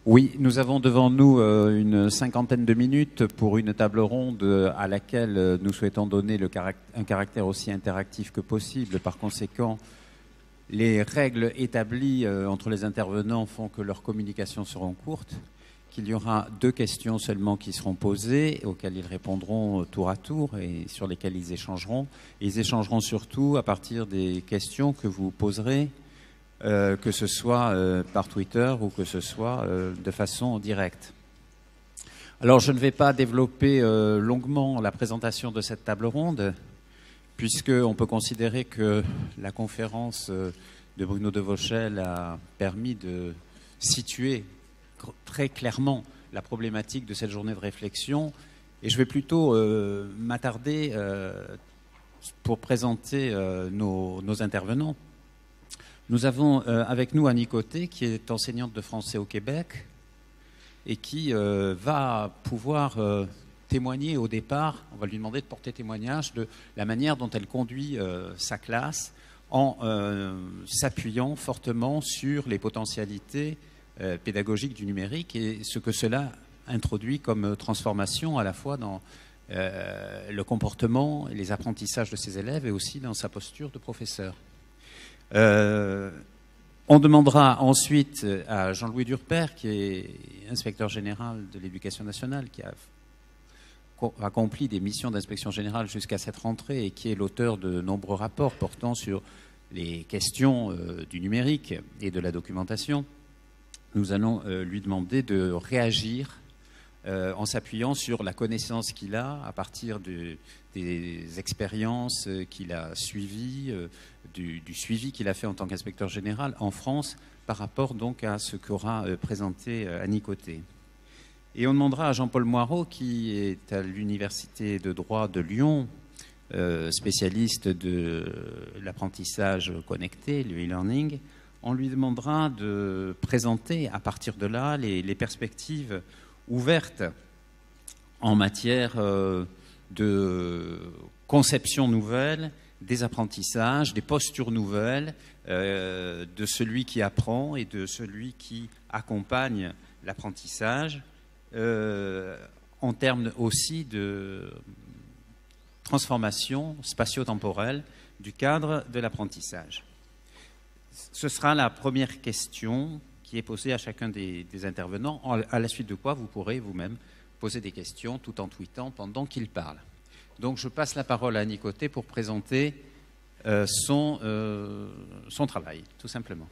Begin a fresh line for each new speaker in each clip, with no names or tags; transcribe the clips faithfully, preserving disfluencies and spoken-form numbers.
Oui, nous avons devant nous euh, une cinquantaine de minutes pour une table ronde à laquelle euh, nous souhaitons donner le caract- un caractère aussi interactif que possible. Par conséquent, les règles établies euh, entre les intervenants font que leurs communications seront courtes, qu'il y aura deux questions seulement qui seront posées, auxquelles ils répondront tour à tour et sur lesquelles ils échangeront. Et ils échangeront surtout à partir des questions que vous poserez, Euh, que ce soit euh, par Twitter ou que ce soit euh, de façon directe. Alors, je ne vais pas développer euh, longuement la présentation de cette table ronde, puisqu'on peut considérer que la conférence euh, de Bruno de Vauchel a permis de situer très clairement la problématique de cette journée de réflexion. Et je vais plutôt euh, m'attarder euh, pour présenter euh, nos, nos intervenants. Nous avons euh, avec nous Annie Côté, qui est enseignante de français au Québec et qui euh, va pouvoir euh, témoigner au départ, on va lui demander de porter témoignage de la manière dont elle conduit euh, sa classe en euh, s'appuyant fortement sur les potentialités euh, pédagogiques du numérique et ce que cela introduit comme transformation à la fois dans euh, le comportement et les apprentissages de ses élèves et aussi dans sa posture de professeur. Euh, on demandera ensuite à Jean-Louis Durper, qui est inspecteur général de l'Éducation nationale, qui a accompli des missions d'inspection générale jusqu'à cette rentrée et qui est l'auteur de nombreux rapports portant sur les questions euh, du numérique et de la documentation. Nous allons euh, lui demander de réagir euh, en s'appuyant sur la connaissance qu'il a à partir de, des expériences qu'il a suivies, euh, Du, du suivi qu'il a fait en tant qu'inspecteur général en France par rapport donc à ce qu'aura euh, présenté euh, Annie Côté. Et on demandera à Jean-Paul Moirot, qui est à l'Université de droit de Lyon, euh, spécialiste de l'apprentissage connecté, le e-learning, on lui demandera de présenter à partir de là les, les perspectives ouvertes en matière euh, de conception nouvelle, des apprentissages, des postures nouvelles euh, de celui qui apprend et de celui qui accompagne l'apprentissage, euh, en termes aussi de transformation spatio-temporelle du cadre de l'apprentissage. Ce sera la première question qui est posée à chacun des, des intervenants, à la suite de quoi vous pourrez vous-même poser des questions tout en tweetant pendant qu'il parle. Donc je passe la parole à Annie Côté pour présenter euh, son, euh, son travail, tout simplement.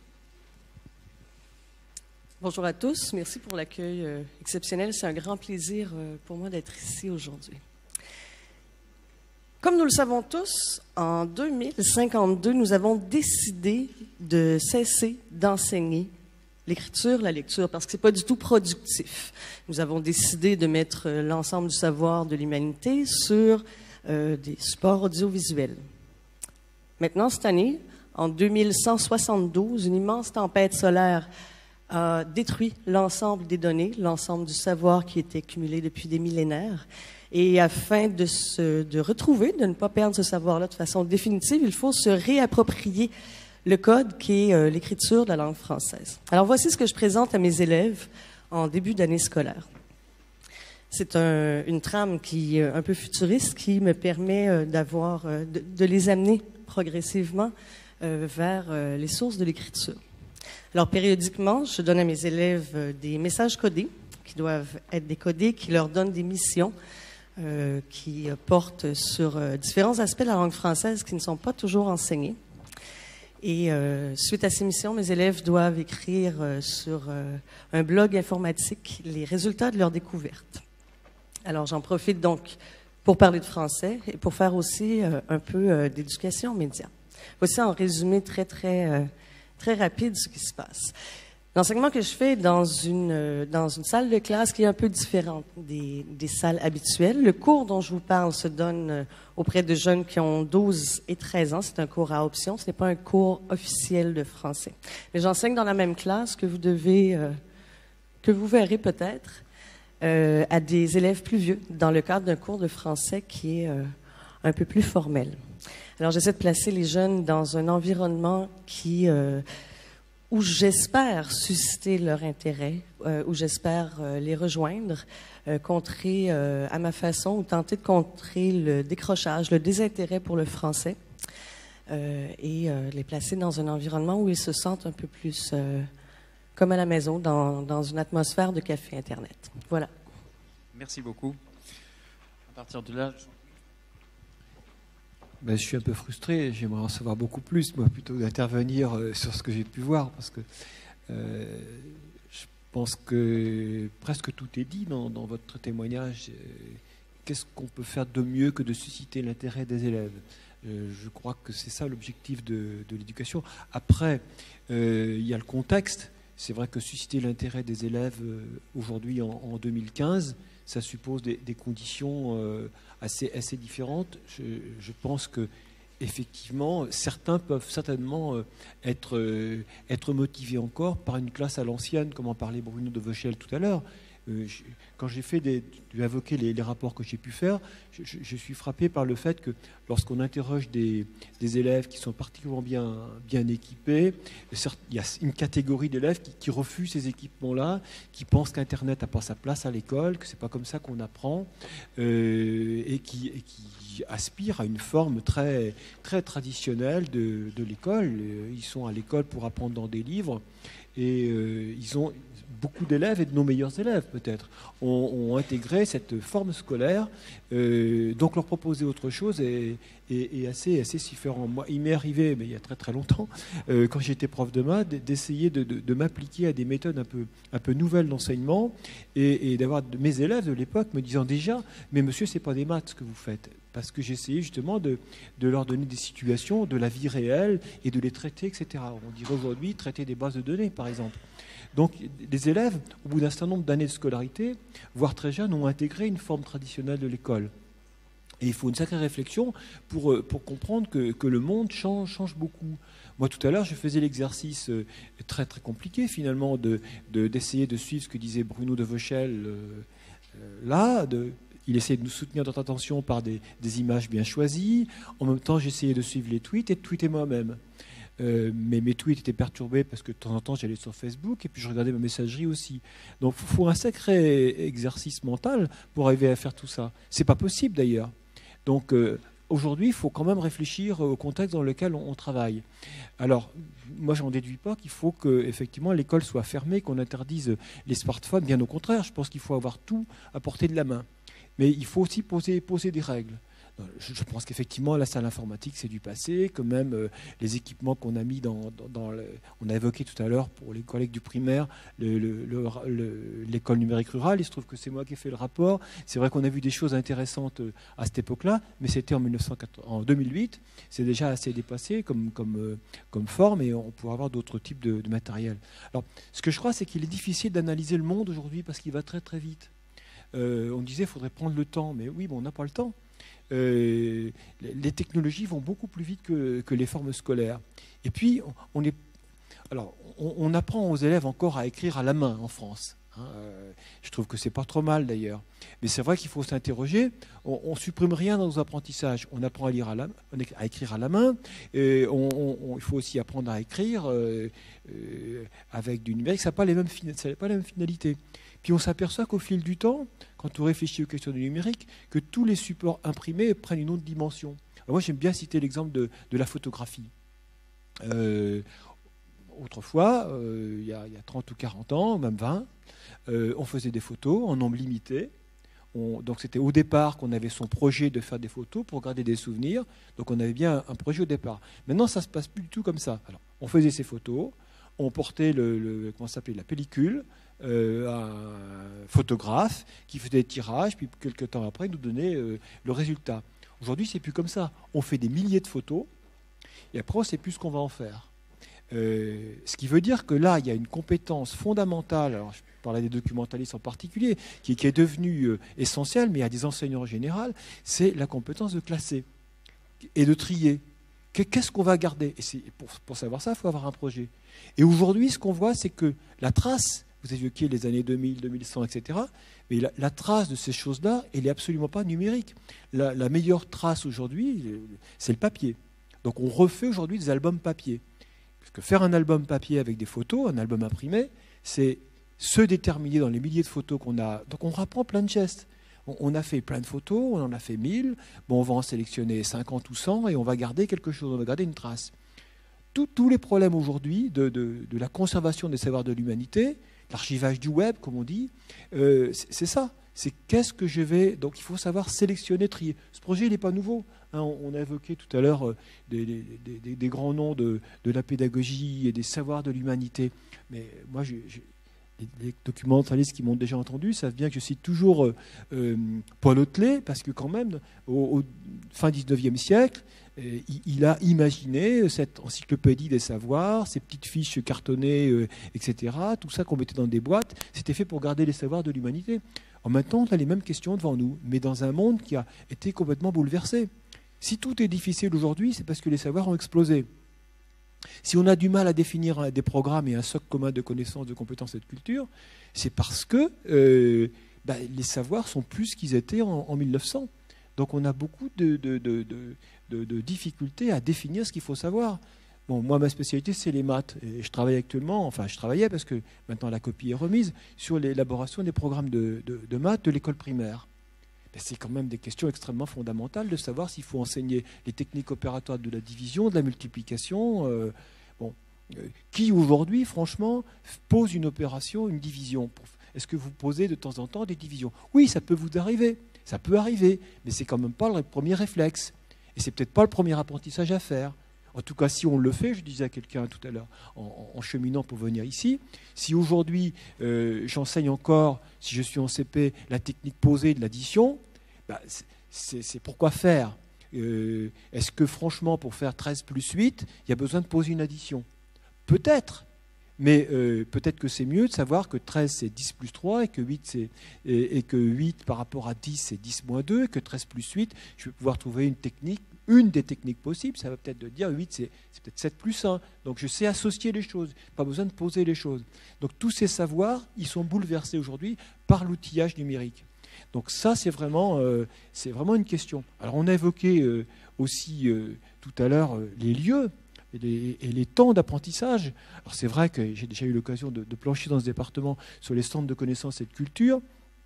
Bonjour à tous, merci pour l'accueil euh, exceptionnel. C'est un grand plaisir euh, pour moi d'être ici aujourd'hui. Comme nous le savons tous, en deux mille cinquante-deux, nous avons décidé de cesser d'enseigner l'écriture, la lecture, parce que ce n'est pas du tout productif. Nous avons décidé de mettre l'ensemble du savoir de l'humanité sur euh, des supports audiovisuels. Maintenant, cette année, en deux mille cent soixante-douze, une immense tempête solaire a détruit l'ensemble des données, l'ensemble du savoir qui était cumulé depuis des millénaires. Et afin de se de retrouver, de ne pas perdre ce savoir-là de façon définitive, il faut se réapproprier le code qui est euh, l'écriture de la langue française. Alors voici ce que je présente à mes élèves en début d'année scolaire. C'est un, une trame qui est un peu futuriste qui me permet euh, d'avoir, euh, de, de les amener progressivement euh, vers euh, les sources de l'écriture. Alors périodiquement, je donne à mes élèves euh, des messages codés qui doivent être décodés, qui leur donnent des missions euh, qui portent sur euh, différents aspects de la langue française qui ne sont pas toujours enseignés. Et euh, suite à ces missions, mes élèves doivent écrire euh, sur euh, un blog informatique les résultats de leurs découvertes. Alors, j'en profite donc pour parler de français et pour faire aussi euh, un peu euh, d'éducation média. Voici en résumé très, très, euh, très rapide ce qui se passe. L'enseignement que je fais dans une, euh, dans une salle de classe qui est un peu différente des, des salles habituelles. Le cours dont je vous parle se donne euh, auprès de jeunes qui ont douze et treize ans. C'est un cours à option, ce n'est pas un cours officiel de français. Mais j'enseigne dans la même classe que vous devez, euh, que vous verrez peut-être, euh, à des élèves plus vieux, dans le cadre d'un cours de français qui est euh, un peu plus formel. Alors j'essaie de placer les jeunes dans un environnement qui... Euh, où j'espère susciter leur intérêt, euh, où j'espère euh, les rejoindre, euh, contrer euh, à ma façon, ou tenter de contrer le décrochage, le désintérêt pour le français, euh, et euh, les placer dans un environnement où ils se sentent un peu plus euh, comme à la maison, dans, dans une atmosphère de café Internet. Voilà.
Merci beaucoup. À partir de là... Je...
Ben, je suis un peu frustré, j'aimerais en savoir beaucoup plus, moi, plutôt d'intervenir euh, sur ce que j'ai pu voir, parce que euh, je pense que presque tout est dit dans, dans votre témoignage. Euh, Qu'est-ce qu'on peut faire de mieux que de susciter l'intérêt des élèves? euh, Je crois que c'est ça l'objectif de, de l'éducation. Après, euh, il y a le contexte. C'est vrai que susciter l'intérêt des élèves euh, aujourd'hui en, en deux mille quinze, ça suppose des, des conditions euh, assez, assez différentes. Je, je pense que effectivement, certains peuvent certainement euh, être, euh, être motivés encore par une classe à l'ancienne, comme en parlait Bruno de Vauchel tout à l'heure. Euh, je, quand j'ai fait des, tu as évoqué les, les rapports que j'ai pu faire, je, je, je suis frappé par le fait que lorsqu'on interroge des, des élèves qui sont particulièrement bien, bien équipés, certes, il y a une catégorie d'élèves qui, qui refusent ces équipements-là, qui pensent qu'Internet n'a pas sa place à l'école, que c'est pas comme ça qu'on apprend, euh, et, qui, et qui aspirent à une forme très, très traditionnelle de, de l'école. Ils sont à l'école pour apprendre dans des livres, et euh, ils ont beaucoup d'élèves, et de nos meilleurs élèves peut-être, ont, ont intégré cette forme scolaire. Euh, donc leur proposer autre chose est, est, est assez, assez différent. Moi, il m'est arrivé, mais il y a très très longtemps, euh, quand j'étais prof de maths, d'essayer de, de, de m'appliquer à des méthodes un peu, un peu nouvelles d'enseignement, et, et d'avoir mes élèves de l'époque me disant déjà, mais monsieur, c'est pas des maths ce que vous faites. Parce que j'essayais justement de, de leur donner des situations de la vie réelle et de les traiter, et cetera. On dirait aujourd'hui traiter des bases de données, par exemple. Donc les élèves, au bout d'un certain nombre d'années de scolarité, voire très jeunes, ont intégré une forme traditionnelle de l'école. Et il faut une sacrée réflexion pour, pour comprendre que, que le monde change, change beaucoup. Moi, tout à l'heure, je faisais l'exercice très très compliqué, finalement, de, de, d'essayer de suivre ce que disait Bruno de Vauchel euh, là, de... Il essayait de nous soutenir notre attention par des, des images bien choisies. En même temps, j'essayais de suivre les tweets et de tweeter moi-même. Euh, mais mes tweets étaient perturbés parce que de temps en temps, j'allais sur Facebook et puis je regardais ma messagerie aussi. Donc, il faut un sacré exercice mental pour arriver à faire tout ça. C'est pas possible d'ailleurs. Donc, euh, aujourd'hui, il faut quand même réfléchir au contexte dans lequel on, on travaille. Alors, moi, j'en déduis pas qu'il faut que, effectivement, l'école soit fermée, qu'on interdise les smartphones. Bien au contraire, je pense qu'il faut avoir tout à portée de la main. Mais il faut aussi poser, poser des règles. Je pense qu'effectivement, la salle informatique, c'est du passé, que même euh, les équipements qu'on a mis dans... dans, dans le, on a évoqué tout à l'heure, pour les collègues du primaire, le, le, le, le, l'école numérique rurale. Il se trouve que c'est moi qui ai fait le rapport. C'est vrai qu'on a vu des choses intéressantes à cette époque-là, mais c'était en, mille neuf cent quatre-vingts, en deux mille huit. C'est déjà assez dépassé comme, comme, euh, comme forme, et on pourrait avoir d'autres types de, de matériel. Alors, ce que je crois, c'est qu'il est difficile d'analyser le monde aujourd'hui parce qu'il va très très vite. Euh, on disait qu'il faudrait prendre le temps, mais oui, bon, on n'a pas le temps. Euh, les technologies vont beaucoup plus vite que, que les formes scolaires. Et puis, on, on, est, alors, on, on apprend aux élèves encore à écrire à la main en France. Hein. Euh, je trouve que c'est pas trop mal d'ailleurs. Mais c'est vrai qu'il faut s'interroger. On ne supprime rien dans nos apprentissages. On apprend à lire à, la, à écrire à la main. Et on, on, il faut aussi apprendre à écrire euh, euh, avec du numérique. Ça n'a pas les mêmes, ça n'a pas la même finalité. Puis on s'aperçoit qu'au fil du temps, quand on réfléchit aux questions du numérique, que tous les supports imprimés prennent une autre dimension. Alors moi, j'aime bien citer l'exemple de, de la photographie. Euh, autrefois, euh, il y a, il y a trente ou quarante ans, même vingt, euh, on faisait des photos en nombre limité. On, donc c'était au départ qu'on avait son projet de faire des photos pour garder des souvenirs. Donc on avait bien un projet au départ. Maintenant, ça ne se passe plus du tout comme ça. Alors, on faisait ces photos, on portait le, le, comment ça s'appelait, la pellicule, Euh, un photographe qui faisait des tirages, puis quelques temps après nous donnait euh, le résultat. Aujourd'hui, c'est plus comme ça. On fait des milliers de photos et après, on ne sait plus ce qu'on va en faire. Euh, ce qui veut dire que là, il y a une compétence fondamentale, alors je parlais des documentalistes en particulier, qui, qui est devenue euh, essentielle, mais à des enseignants en général, c'est la compétence de classer et de trier. Qu'est-ce qu'on va garder? Et pour, pour savoir ça, il faut avoir un projet. Et aujourd'hui, ce qu'on voit, c'est que la trace, vous évoquiez les années deux mille, deux mille cent, et cetera, mais la, la trace de ces choses-là, elle n'est absolument pas numérique. La, la meilleure trace aujourd'hui, c'est le papier. Donc on refait aujourd'hui des albums papier. Parce que faire un album papier avec des photos, un album imprimé, c'est se déterminer dans les milliers de photos qu'on a. Donc on apprend plein de gestes. On, on a fait plein de photos, on en a fait mille. Bon, on va en sélectionner cinquante ou cent et on va garder quelque chose, on va garder une trace. Tout, tous les problèmes aujourd'hui de, de, de la conservation des savoirs de l'humanité, l'archivage du web, comme on dit, euh, c'est ça. C'est qu'est-ce que je vais... Donc il faut savoir sélectionner, trier. Ce projet, il n'est pas nouveau. Hein, on a évoqué tout à l'heure euh, des, des, des, des grands noms de, de la pédagogie et des savoirs de l'humanité. Mais moi, je, je, les, les documentalistes qui m'ont déjà entendu savent bien que je cite toujours euh, euh, Paul Hotelet, parce que quand même, au, au fin dix-neuvième siècle, euh, il, il a imaginé cette encyclopédie des savoirs, ces petites fiches cartonnées, euh, et cetera. Tout ça qu'on mettait dans des boîtes, c'était fait pour garder les savoirs de l'humanité. En même temps, on a les mêmes questions devant nous, mais dans un monde qui a été complètement bouleversé. Si tout est difficile aujourd'hui, c'est parce que les savoirs ont explosé. Si on a du mal à définir des programmes et un socle commun de connaissances, de compétences et de culture, c'est parce que euh, bah, les savoirs sont plus ce qu'ils étaient en, en mille neuf cents. Donc on a beaucoup de, de, de, de, de, de difficultés à définir ce qu'il faut savoir. Bon, moi, ma spécialité, c'est les maths. Et je travaille actuellement, enfin, je travaillais parce que maintenant la copie est remise, sur l'élaboration des programmes de, de, de maths de l'école primaire. C'est quand même des questions extrêmement fondamentales de savoir s'il faut enseigner les techniques opératoires de la division, de la multiplication. Euh, bon, euh, qui aujourd'hui, franchement, pose une opération, une division? Est-ce que vous posez de temps en temps des divisions? Oui, ça peut vous arriver, ça peut arriver, mais c'est quand même pas le premier réflexe. Et c'est peut-être pas le premier apprentissage à faire. En tout cas, si on le fait, je disais à quelqu'un tout à l'heure, en, en cheminant pour venir ici, si aujourd'hui euh, j'enseigne encore, si je suis en C P, la technique posée de l'addition, bah, c'est pourquoi faire euh, Est-ce que franchement, pour faire treize plus huit, il y a besoin de poser une addition? Peut-être, mais euh, peut-être que c'est mieux de savoir que treize c'est dix plus trois et que huit, c'est, et, et que huit par rapport à dix c'est dix moins deux, et que treize plus huit, je vais pouvoir trouver une technique. Une des techniques possibles, ça va peut-être de dire huit, c'est peut-être sept plus un. Donc je sais associer les choses, pas besoin de poser les choses. Donc tous ces savoirs, ils sont bouleversés aujourd'hui par l'outillage numérique. Donc ça, c'est vraiment, euh, c'est vraiment une question. Alors on a évoqué euh, aussi euh, tout à l'heure euh, les lieux et les, et les temps d'apprentissage. Alors c'est vrai que j'ai déjà eu l'occasion de, de plancher dans ce département sur les centres de connaissances et de culture.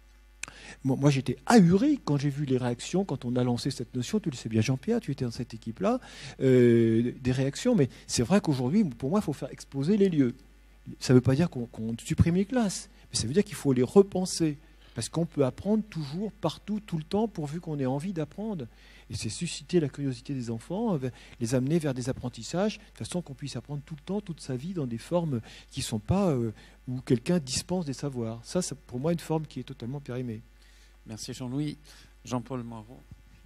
Moi, j'étais ahuri quand j'ai vu les réactions, quand on a lancé cette notion. Tu le sais bien, Jean-Pierre, tu étais dans cette équipe-là, euh, des réactions. Mais c'est vrai qu'aujourd'hui, pour moi, il faut faire exploser les lieux. Ça ne veut pas dire qu'on qu'on supprime les classes, mais ça veut dire qu'il faut les repenser. Parce qu'on peut apprendre toujours, partout, tout le temps, pourvu qu'on ait envie d'apprendre. Et c'est susciter la curiosité des enfants, les amener vers des apprentissages, de façon qu'on puisse apprendre tout le temps, toute sa vie, dans des formes qui ne sont pas euh, où quelqu'un dispense des savoirs. Ça, c'est pour moi une forme qui est totalement périmée.
Merci Jean-Louis. Jean-Paul Moirot.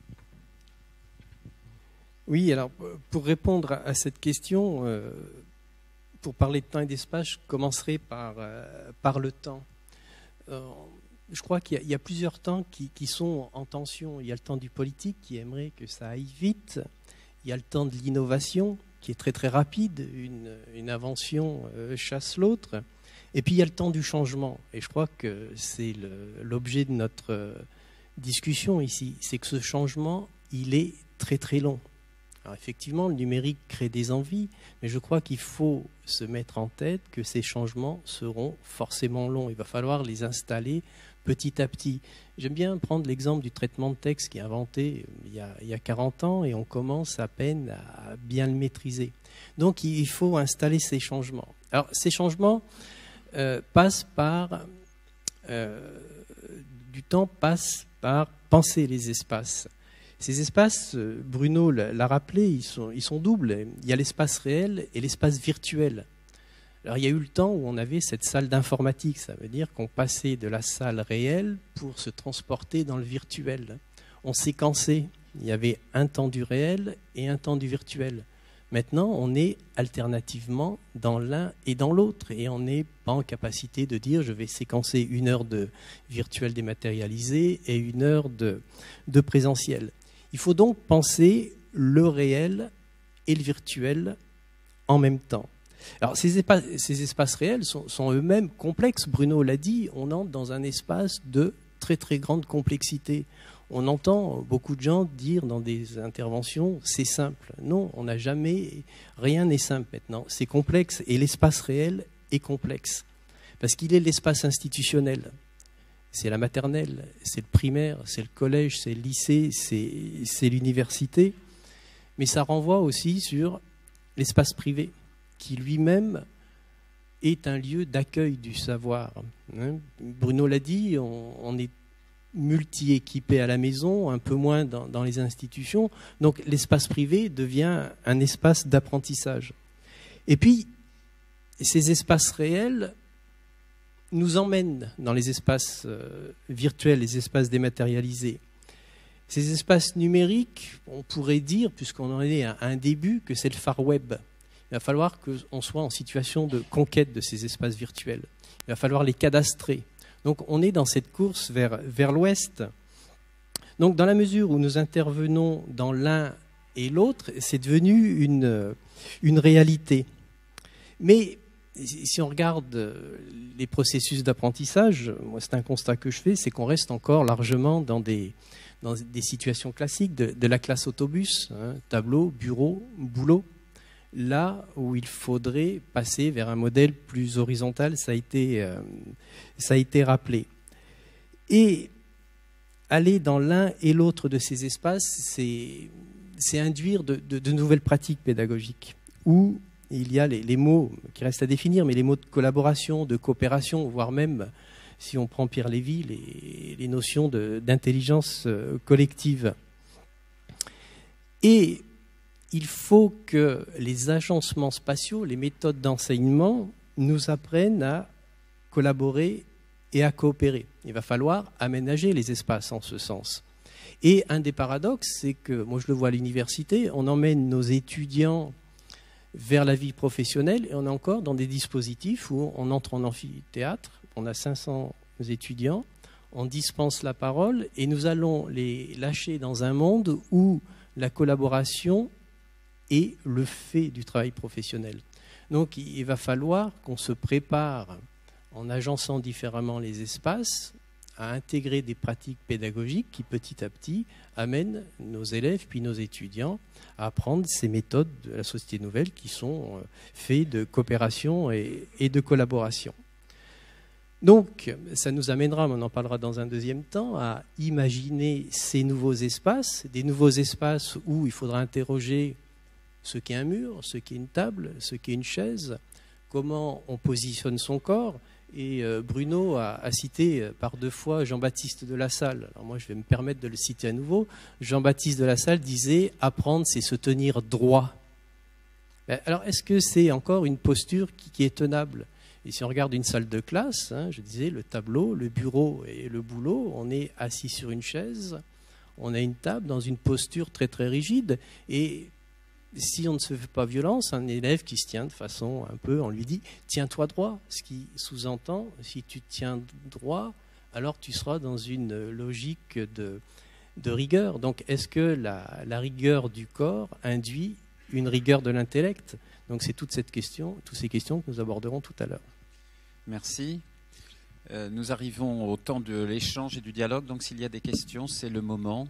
Oui, alors pour répondre à cette question, euh, pour parler de temps et d'espace, je commencerai par, euh, par le temps. Euh, je crois qu'il y, y a plusieurs temps qui, qui sont en tension. Il y a le temps du politique qui aimerait que ça aille vite. Il y a le temps de l'innovation qui est très très rapide. Une, une invention euh, chasse l'autre. Et puis il y a le temps du changement. Et je crois que c'est l'objet de notre euh, discussion ici. C'est que ce changement, il est très très long. Alors effectivement, le numérique crée des envies, mais je crois qu'il faut se mettre en tête que ces changements seront forcément longs. Il va falloir les installer petit à petit. J'aime bien prendre l'exemple du traitement de texte qui est inventé il y a, il y a quarante ans et on commence à peine à bien le maîtriser. Donc il faut installer ces changements. Alors ces changements euh, passent par... Euh, du temps passe par penser les espaces. Ces espaces, Bruno l'a rappelé, ils sont, ils sont doubles. Il y a l'espace réel et l'espace virtuel. Alors, il y a eu le temps où on avait cette salle d'informatique. Ça veut dire qu'on passait de la salle réelle pour se transporter dans le virtuel. On séquençait. Il y avait un temps du réel et un temps du virtuel. Maintenant, on est alternativement dans l'un et dans l'autre. Et on n'est pas en capacité de dire je vais séquencer une heure de virtuel dématérialisé et une heure de, de présentiel. Il faut donc penser le réel et le virtuel en même temps. Alors, ces espaces, ces espaces réels sont, sont eux-mêmes complexes. Bruno l'a dit, on entre dans un espace de très très grande complexité. On entend beaucoup de gens dire dans des interventions, c'est simple. Non, on n'a jamais, rien n'est simple maintenant. C'est complexe et l'espace réel est complexe. Parce qu'il est l'espace institutionnel. C'est la maternelle, c'est le primaire, c'est le collège, c'est le lycée, c'est l'université. Mais ça renvoie aussi sur l'espace privé, qui lui-même est un lieu d'accueil du savoir. Bruno l'a dit, on, on est multi-équipé à la maison, un peu moins dans, dans les institutions. Donc l'espace privé devient un espace d'apprentissage. Et puis, ces espaces réels nous emmènent dans les espaces euh, virtuels, les espaces dématérialisés. Ces espaces numériques, on pourrait dire, puisqu'on en est à un début, que c'est le Far Web. Il va falloir qu'on soit en situation de conquête de ces espaces virtuels. Il va falloir les cadastrer. Donc on est dans cette course vers, vers l'ouest. Donc dans la mesure où nous intervenons dans l'un et l'autre, c'est devenu une, une réalité. Mais si on regarde les processus d'apprentissage, moi c'est un constat que je fais, c'est qu'on reste encore largement dans des, dans des situations classiques de, de la classe autobus, hein, tableau, bureau, boulot. Là où il faudrait passer vers un modèle plus horizontal, ça a été, euh, ça a été rappelé. Et aller dans l'un et l'autre de ces espaces, c'est induire de, de, de nouvelles pratiques pédagogiques, où il y a les, les mots qui restent à définir, mais les mots de collaboration, de coopération, voire même, si on prend Pierre Lévy, les, les notions d'intelligence collective. Et il faut que les agencements spatiaux, les méthodes d'enseignement nous apprennent à collaborer et à coopérer. Il va falloir aménager les espaces en ce sens. Et un des paradoxes, c'est que, moi je le vois à l'université, on emmène nos étudiants vers la vie professionnelle et on est encore dans des dispositifs où on entre en amphithéâtre, on a cinq cents étudiants, on dispense la parole et nous allons les lâcher dans un monde où la collaboration et le fait du travail professionnel. Donc il va falloir qu'on se prépare en agençant différemment les espaces à intégrer des pratiques pédagogiques qui petit à petit amènent nos élèves puis nos étudiants à apprendre ces méthodes de la société nouvelle qui sont faites de coopération et, et de collaboration. Donc ça nous amènera, on en parlera dans un deuxième temps, à imaginer ces nouveaux espaces, des nouveaux espaces où il faudra interroger ce qu'est un mur, ce qu'est une table, ce qu'est une chaise, comment on positionne son corps. Et Bruno a, a cité par deux fois Jean-Baptiste de Lassalle. Alors moi, je vais me permettre de le citer à nouveau. Jean-Baptiste de Lassalle disait « apprendre, c'est se tenir droit ». Alors, est-ce que c'est encore une posture qui, qui est tenable? Et si on regarde une salle de classe, hein, je disais, le tableau, le bureau et le boulot, on est assis sur une chaise, on a une table dans une posture très très rigide et si on ne se fait pas violence, un élève qui se tient de façon un peu, on lui dit « tiens-toi droit », ce qui sous-entend « si tu te tiens droit, alors tu seras dans une logique de, de rigueur ». Donc est-ce que la, la rigueur du corps induit une rigueur de l'intellect? Donc c'est toute cette question, toutes ces questions que nous aborderons tout à l'heure.
Merci. Euh, nous arrivons au temps de l'échange et du dialogue, donc s'il y a des questions, c'est le moment.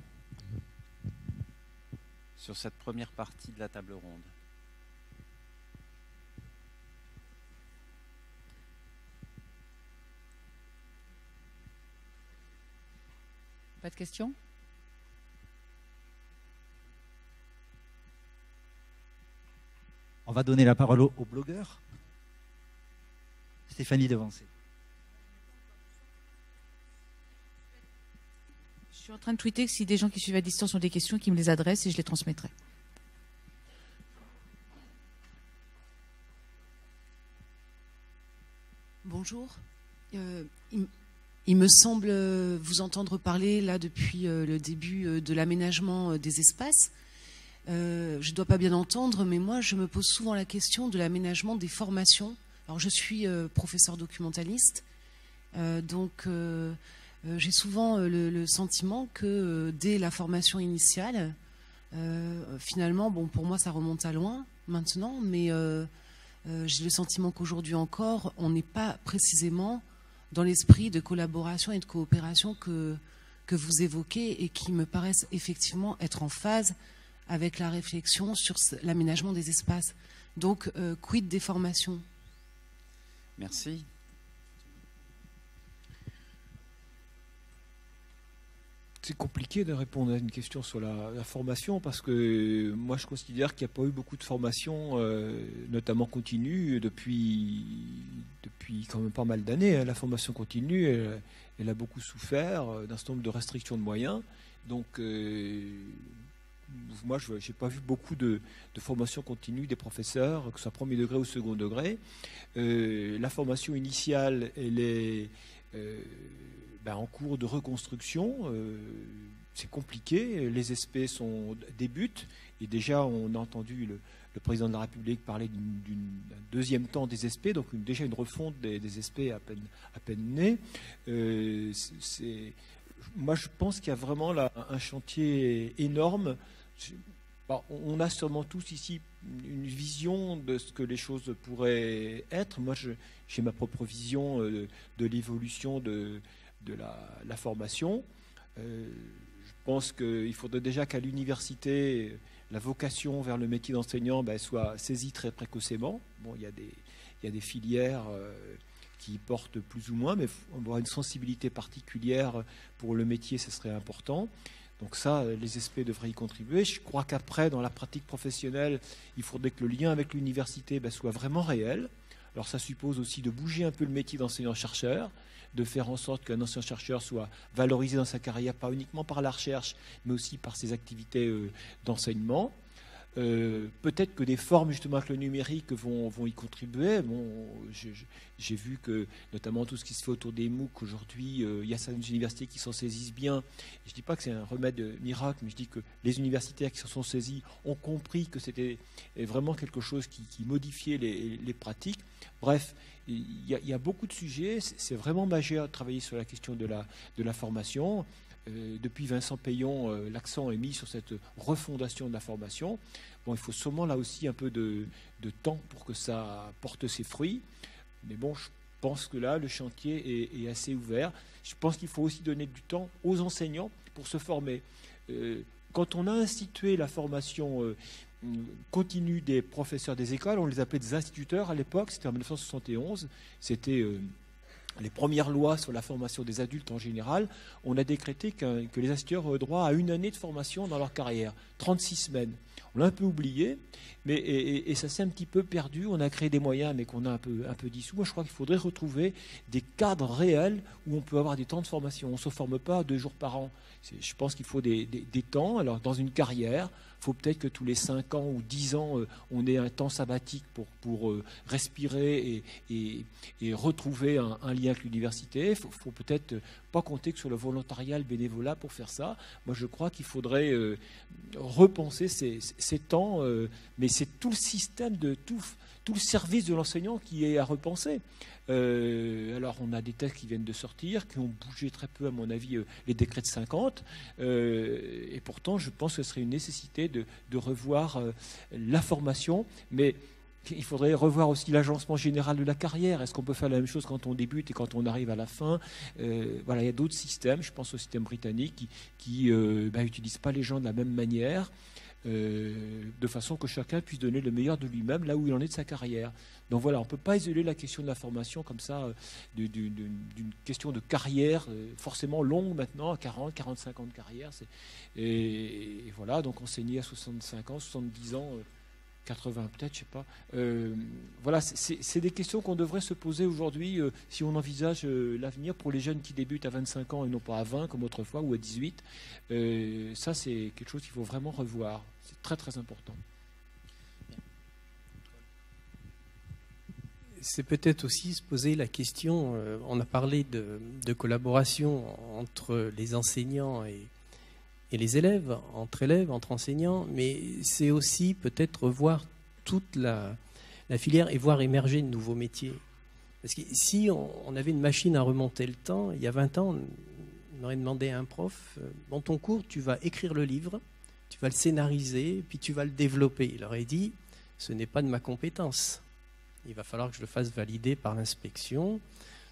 Sur cette première partie de la table ronde.
Pas de questions?
On va donner la parole aux, aux blogueurs. Stéphanie Devancé.
Je suis en train de tweeter que si des gens qui suivent à distance ont des questions, qu'ils me les adressent et je les transmettrai.
Bonjour. Euh, il, il me semble vous entendre parler là depuis euh, le début euh, de l'aménagement euh, des espaces. Euh, je ne dois pas bien entendre, mais moi je me pose souvent la question de l'aménagement des formations. Alors je suis euh, professeur documentaliste, euh, donc... Euh, Euh, j'ai souvent euh, le, le sentiment que euh, dès la formation initiale, euh, finalement, bon, pour moi ça remonte à loin maintenant, mais euh, euh, j'ai le sentiment qu'aujourd'hui encore, on n'est pas précisément dans l'esprit de collaboration et de coopération que, que vous évoquez et qui me paraissent effectivement être en phase avec la réflexion sur l'aménagement des espaces. Donc, euh, quid des formations?
Merci.
C'est compliqué de répondre à une question sur la, la formation parce que moi je considère qu'il n'y a pas eu beaucoup de formation, euh, notamment continue, depuis, depuis quand même pas mal d'années. Hein. La formation continue, elle, elle a beaucoup souffert d'un certain nombre de restrictions de moyens. Donc euh, moi je n'ai pas vu beaucoup de, de formation continue des professeurs, que ce soit premier degré ou second degré. Euh, la formation initiale, elle est... Euh, Ben, en cours de reconstruction, euh, c'est compliqué, les S P sont, débutent, et déjà on a entendu le, le président de la République parler d'un deuxième temps des S P, donc une, déjà une refonte des, des S P à peine, à peine nés. Euh, c'est, moi je pense qu'il y a vraiment là un chantier énorme. Bon, on a sûrement tous ici une vision de ce que les choses pourraient être. Moi je, j'ai ma propre vision euh, de l'évolution de de la, la formation. Euh, je pense qu'il faudrait déjà qu'à l'université, la vocation vers le métier d'enseignant ben, soit saisie très précocement. Bon, il y a des, il y a des filières euh, qui portent plus ou moins, mais avoir une sensibilité particulière pour le métier, ce serait important. Donc ça, les S P devraient y contribuer. Je crois qu'après, dans la pratique professionnelle, il faudrait que le lien avec l'université ben, soit vraiment réel. Alors ça suppose aussi de bouger un peu le métier d'enseignant-chercheur, de faire en sorte qu'un ancien chercheur soit valorisé dans sa carrière, pas uniquement par la recherche, mais aussi par ses activités euh, d'enseignement. Euh, peut-être que des formes justement avec le numérique vont, vont y contribuer. Bon, j'ai vu que notamment tout ce qui se fait autour des MOOC aujourd'hui, euh, il y a certaines universités qui s'en saisissent bien. Je ne dis pas que c'est un remède miracle, mais je dis que les universitaires qui s'en sont saisis ont compris que c'était vraiment quelque chose qui, qui modifiait les, les pratiques. Bref, il y, a, il y a beaucoup de sujets. C'est vraiment majeur de travailler sur la question de la, de la formation. Euh, depuis Vincent Payon, euh, l'accent est mis sur cette refondation de la formation. Bon, il faut sûrement là aussi un peu de, de temps pour que ça porte ses fruits. Mais bon, je pense que là, le chantier est, est assez ouvert. Je pense qu'il faut aussi donner du temps aux enseignants pour se former. Euh, quand on a institué la formation euh, continue des professeurs des écoles, on les appelait des instituteurs à l'époque, c'était en mille neuf cent soixante et onze, c'était... Euh, les premières lois sur la formation des adultes en général, on a décrété que, que les instituteurs auraient droit à une année de formation dans leur carrière, trente-six semaines. On l'a un peu oublié, mais, et, et ça s'est un petit peu perdu. On a créé des moyens, mais qu'on a un peu, un peu dissous. Moi, je crois qu'il faudrait retrouver des cadres réels où on peut avoir des temps de formation. On ne se forme pas deux jours par an. Je pense qu'il faut des, des, des temps. Alors, dans une carrière, il faut peut-être que tous les cinq ans ou dix ans, euh, on ait un temps sabbatique pour, pour euh, respirer et, et, et retrouver un, un lien avec l'université. Il faut, faut peut-être pas compter que sur le volontariat, le bénévolat pour faire ça. Moi, je crois qu'il faudrait euh, repenser ces, ces temps, euh, mais c'est tout le système, de tout, tout le service de l'enseignant qui est à repenser. Euh, alors, on a des textes qui viennent de sortir, qui ont bougé très peu, à mon avis, euh, les décrets de cinquante. Euh, et pourtant, je pense que ce serait une nécessité de, de revoir euh, la formation. Mais il faudrait revoir aussi l'agencement général de la carrière. Est-ce qu'on peut faire la même chose quand on débute et quand on arrive à la fin? euh, Voilà, il y a d'autres systèmes. Je pense au système britannique qui n'utilisent euh, bah, pas les gens de la même manière. Euh, de façon que chacun puisse donner le meilleur de lui-même là où il en est de sa carrière. Donc voilà, on ne peut pas isoler la question de la formation comme ça euh, d'une question de carrière euh, forcément longue maintenant, à quarante, quarante-cinq ans de carrière. Et, et voilà, donc enseigner à soixante-cinq ans, soixante-dix ans, euh, quatre-vingts peut-être, je ne sais pas. Euh, voilà, c'est des questions qu'on devrait se poser aujourd'hui euh, si on envisage euh, l'avenir pour les jeunes qui débutent à vingt-cinq ans et non pas à vingt comme autrefois ou à dix-huit. Euh, ça, c'est quelque chose qu'il faut vraiment revoir. C'est très très important.
C'est peut-être aussi se poser la question, euh, on a parlé de, de collaboration entre les enseignants et, et les élèves, entre élèves, entre enseignants, mais c'est aussi peut-être revoir toute la, la filière et voir émerger de nouveaux métiers. Parce que si on, on avait une machine à remonter le temps, il y a vingt ans, on aurait demandé à un prof, dans ton cours, tu vas écrire le livre, tu vas le scénariser, puis tu vas le développer. Il aurait dit, ce n'est pas de ma compétence. Il va falloir que je le fasse valider par l'inspection. Donc,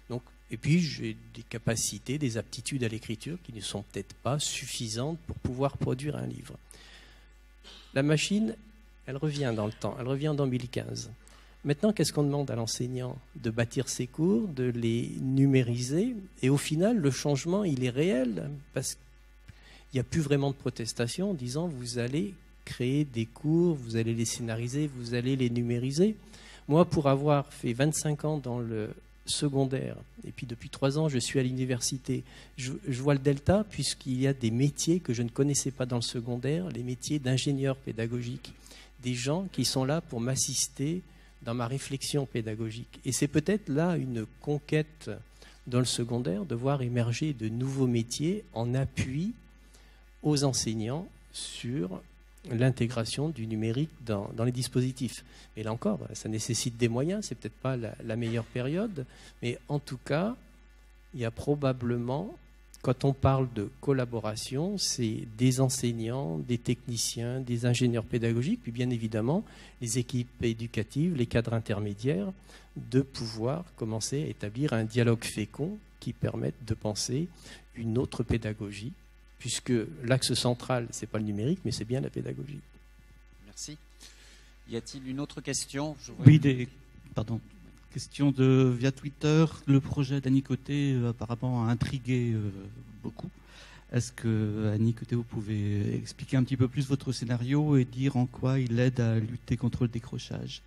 Et puis, j'ai des capacités, des aptitudes à l'écriture qui ne sont peut-être pas suffisantes pour pouvoir produire un livre. La machine, elle revient dans le temps, elle revient en deux mille quinze. Maintenant, qu'est-ce qu'on demande à l'enseignant? De bâtir ses cours, de les numériser. Et au final, le changement, il est réel, parce qu'il n'y a plus vraiment de protestation en disant vous allez créer des cours, vous allez les scénariser, vous allez les numériser. Moi, pour avoir fait vingt-cinq ans dans le secondaire, et puis depuis trois ans, je suis à l'université, je, je vois le delta, puisqu'il y a des métiers que je ne connaissais pas dans le secondaire, les métiers d'ingénieur pédagogique, des gens qui sont là pour m'assister dans ma réflexion pédagogique. Et c'est peut-être là une conquête dans le secondaire, de voir émerger de nouveaux métiers en appui aux enseignants sur l'intégration du numérique dans, dans les dispositifs. Mais là encore, ça nécessite des moyens, c'est peut-être pas la, la meilleure période, mais en tout cas, il y a probablement, quand on parle de collaboration, c'est des enseignants, des techniciens, des ingénieurs pédagogiques, puis bien évidemment les équipes éducatives, les cadres intermédiaires, de pouvoir commencer à établir un dialogue fécond qui permette de penser une autre pédagogie, puisque l'axe central, ce n'est pas le numérique, mais c'est bien la pédagogie.
Merci. Y a-t-il une autre question? Je vois...
Oui, des... pardon. Question de via Twitter. Le projet d'Annie Côté euh, apparemment a intrigué euh, beaucoup. Est-ce que, Annie Côté, vous pouvez expliquer un petit peu plus votre scénario et dire en quoi il aide à lutter contre le décrochage?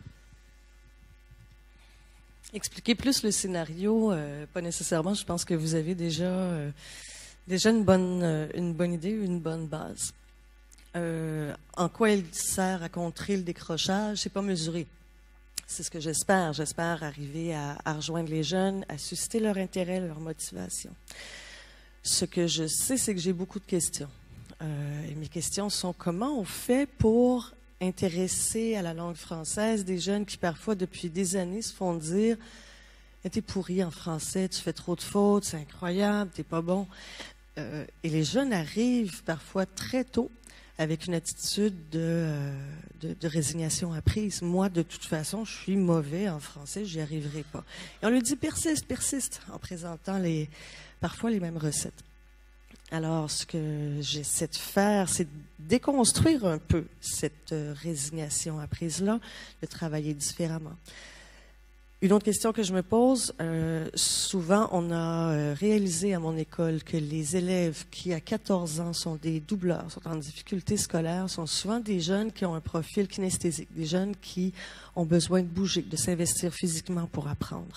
Expliquer plus le scénario, euh, pas nécessairement. Je pense que vous avez déjà... Euh, Déjà une bonne, une bonne idée, une bonne base. Euh, en quoi il sert à contrer le décrochage, c'est pas mesuré. C'est ce que j'espère. J'espère arriver à, à rejoindre les jeunes, à susciter leur intérêt, leur motivation. Ce que je sais, c'est que j'ai beaucoup de questions. Euh, et mes questions sont comment on fait pour intéresser à la langue française des jeunes qui parfois depuis des années se font dire « T'es pourri en français, tu fais trop de fautes, c'est incroyable, t'es pas bon ». Euh, et les jeunes arrivent parfois très tôt avec une attitude de, euh, de, de résignation apprise. Moi, de toute façon, je suis mauvais en français, j'y arriverai pas. Et on lui dit persiste, persiste, en présentant les, parfois les mêmes recettes. Alors, ce que j'essaie de faire, c'est de déconstruire un peu cette euh, résignation apprise-là, de travailler différemment. Une autre question que je me pose, euh, souvent on a euh, réalisé à mon école que les élèves qui à quatorze ans sont des doubleurs, sont en difficulté scolaire, sont souvent des jeunes qui ont un profil kinesthésique, des jeunes qui ont besoin de bouger, de s'investir physiquement pour apprendre.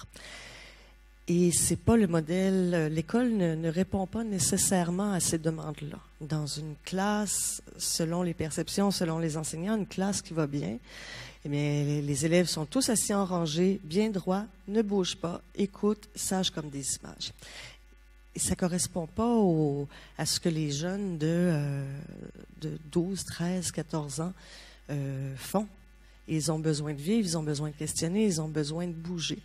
Et c'est pas le modèle, l'école ne, ne répond pas nécessairement à ces demandes-là. Dans une classe, selon les perceptions, selon les enseignants, une classe qui va bien, eh bien, les, les élèves sont tous assis en rangée, bien droits, ne bougent pas, écoutent, sages comme des images. Et ça ne correspond pas au, à ce que les jeunes de, euh, de douze, treize, quatorze ans euh, font. Ils ont besoin de vivre, ils ont besoin de questionner, ils ont besoin de bouger.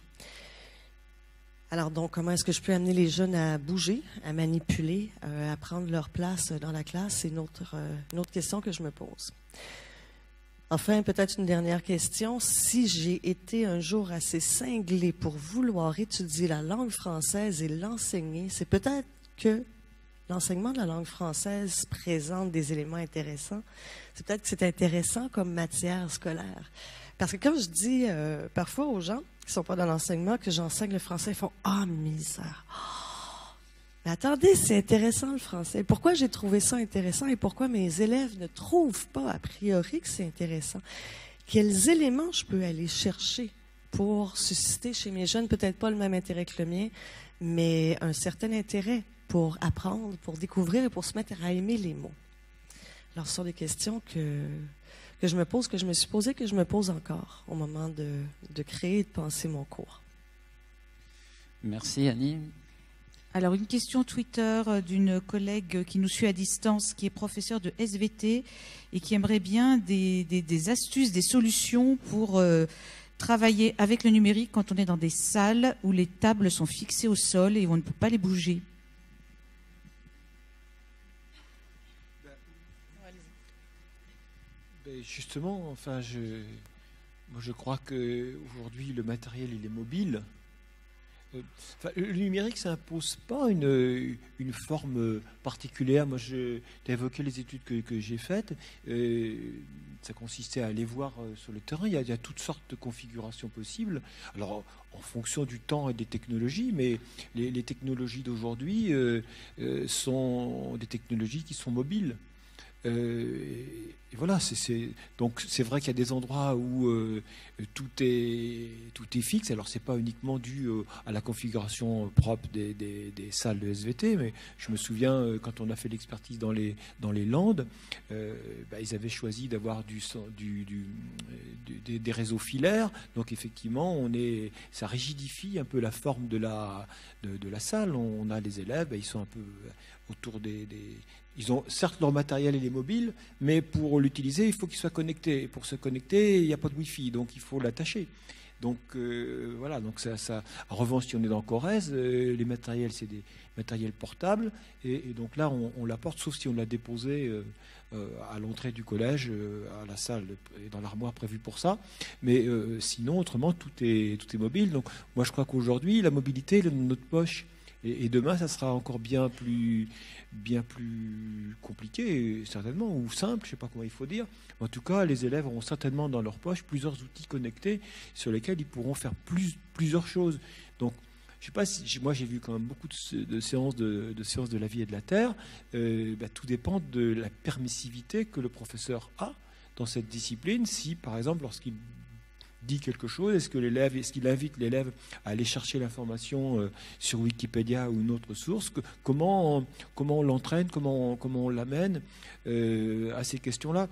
Alors donc, comment est-ce que je peux amener les jeunes à bouger, à manipuler, euh, à prendre leur place dans la classe? C'est une autre, euh, une autre question que je me pose. Enfin, peut-être une dernière question. Si j'ai été un jour assez cinglé pour vouloir étudier la langue française et l'enseigner, c'est peut-être que l'enseignement de la langue française présente des éléments intéressants. C'est peut-être que c'est intéressant comme matière scolaire. Parce que quand je dis euh, parfois aux gens qui ne sont pas dans l'enseignement que j'enseigne le français, ils font « Ah, misère! Oh. » Mais attendez, c'est intéressant le français. Pourquoi j'ai trouvé ça intéressant et pourquoi mes élèves ne trouvent pas a priori que c'est intéressant? Quels éléments je peux aller chercher pour susciter chez mes jeunes, peut-être pas le même intérêt que le mien, mais un certain intérêt pour apprendre, pour découvrir et pour se mettre à aimer les mots? Alors, ce sont des questions que... que je me pose, que je me suis posé, que je me pose encore au moment de, de créer et de penser mon cours.
Merci Annie.
Alors une question Twitter d'une collègue qui nous suit à distance, qui est professeure de S V T et qui aimerait bien des, des, des astuces, des solutions pour euh, travailler avec le numérique quand on est dans des salles où les tables sont fixées au sol et où on ne peut pas les bouger.
Justement, enfin, je, moi je crois qu'aujourd'hui le matériel il est mobile Enfin, le numérique, ça n'impose pas une, une forme particulière. Moi, j'ai évoqué les études que, que j'ai faites. Euh, ça consistait à aller voir euh, sur le terrain. Il y, a, il y a toutes sortes de configurations possibles. Alors, en fonction du temps et des technologies, mais les, les technologies d'aujourd'hui euh, euh, sont des technologies qui sont mobiles. Euh, et voilà, c'est, c'est, donc c'est vrai qu'il y a des endroits où euh, tout est tout est fixe. Alors c'est pas uniquement dû euh, à la configuration propre des, des, des salles de S V T, mais je me souviens euh, quand on a fait l'expertise dans les dans les Landes, euh, bah, ils avaient choisi d'avoir du, du, du, du des, des réseaux filaires. Donc effectivement, on est ça rigidifie un peu la forme de la de, de la salle. On, on a les élèves, bah, ils sont un peu autour des, des Ils ont certes leur matériel, il est mobile, mais pour l'utiliser, il faut qu'il soit connecté. Et pour se connecter, il n'y a pas de Wi-Fi, donc il faut l'attacher. Donc euh, voilà, donc ça, ça. En revanche, si on est dans Corrèze, euh, les matériels, c'est des matériels portables, et, et donc là, on, on l'apporte, sauf si on l'a déposé euh, euh, à l'entrée du collège, euh, à la salle, et dans l'armoire prévue pour ça. Mais euh, sinon, autrement, tout est, tout est mobile. Donc moi, je crois qu'aujourd'hui, la mobilité, elle est dans notre poche. Et, et demain, ça sera encore bien plus, bien plus compliqué, certainement, ou simple, je ne sais pas comment il faut dire. En tout cas, les élèves auront certainement dans leur poche plusieurs outils connectés sur lesquels ils pourront faire plus, plusieurs choses. Donc, je sais pas si moi j'ai vu quand même beaucoup de, de séances de, de séances de la vie et de la terre. Euh, bah, tout dépend de la permissivité que le professeur a dans cette discipline. Si, par exemple, lorsqu'il dit quelque chose, est-ce que l'élève, est-ce qu'il invite l'élève à aller chercher l'information euh, sur Wikipédia ou une autre source, que, comment, comment on l'entraîne, comment, comment on l'amène euh, à ces questions-là.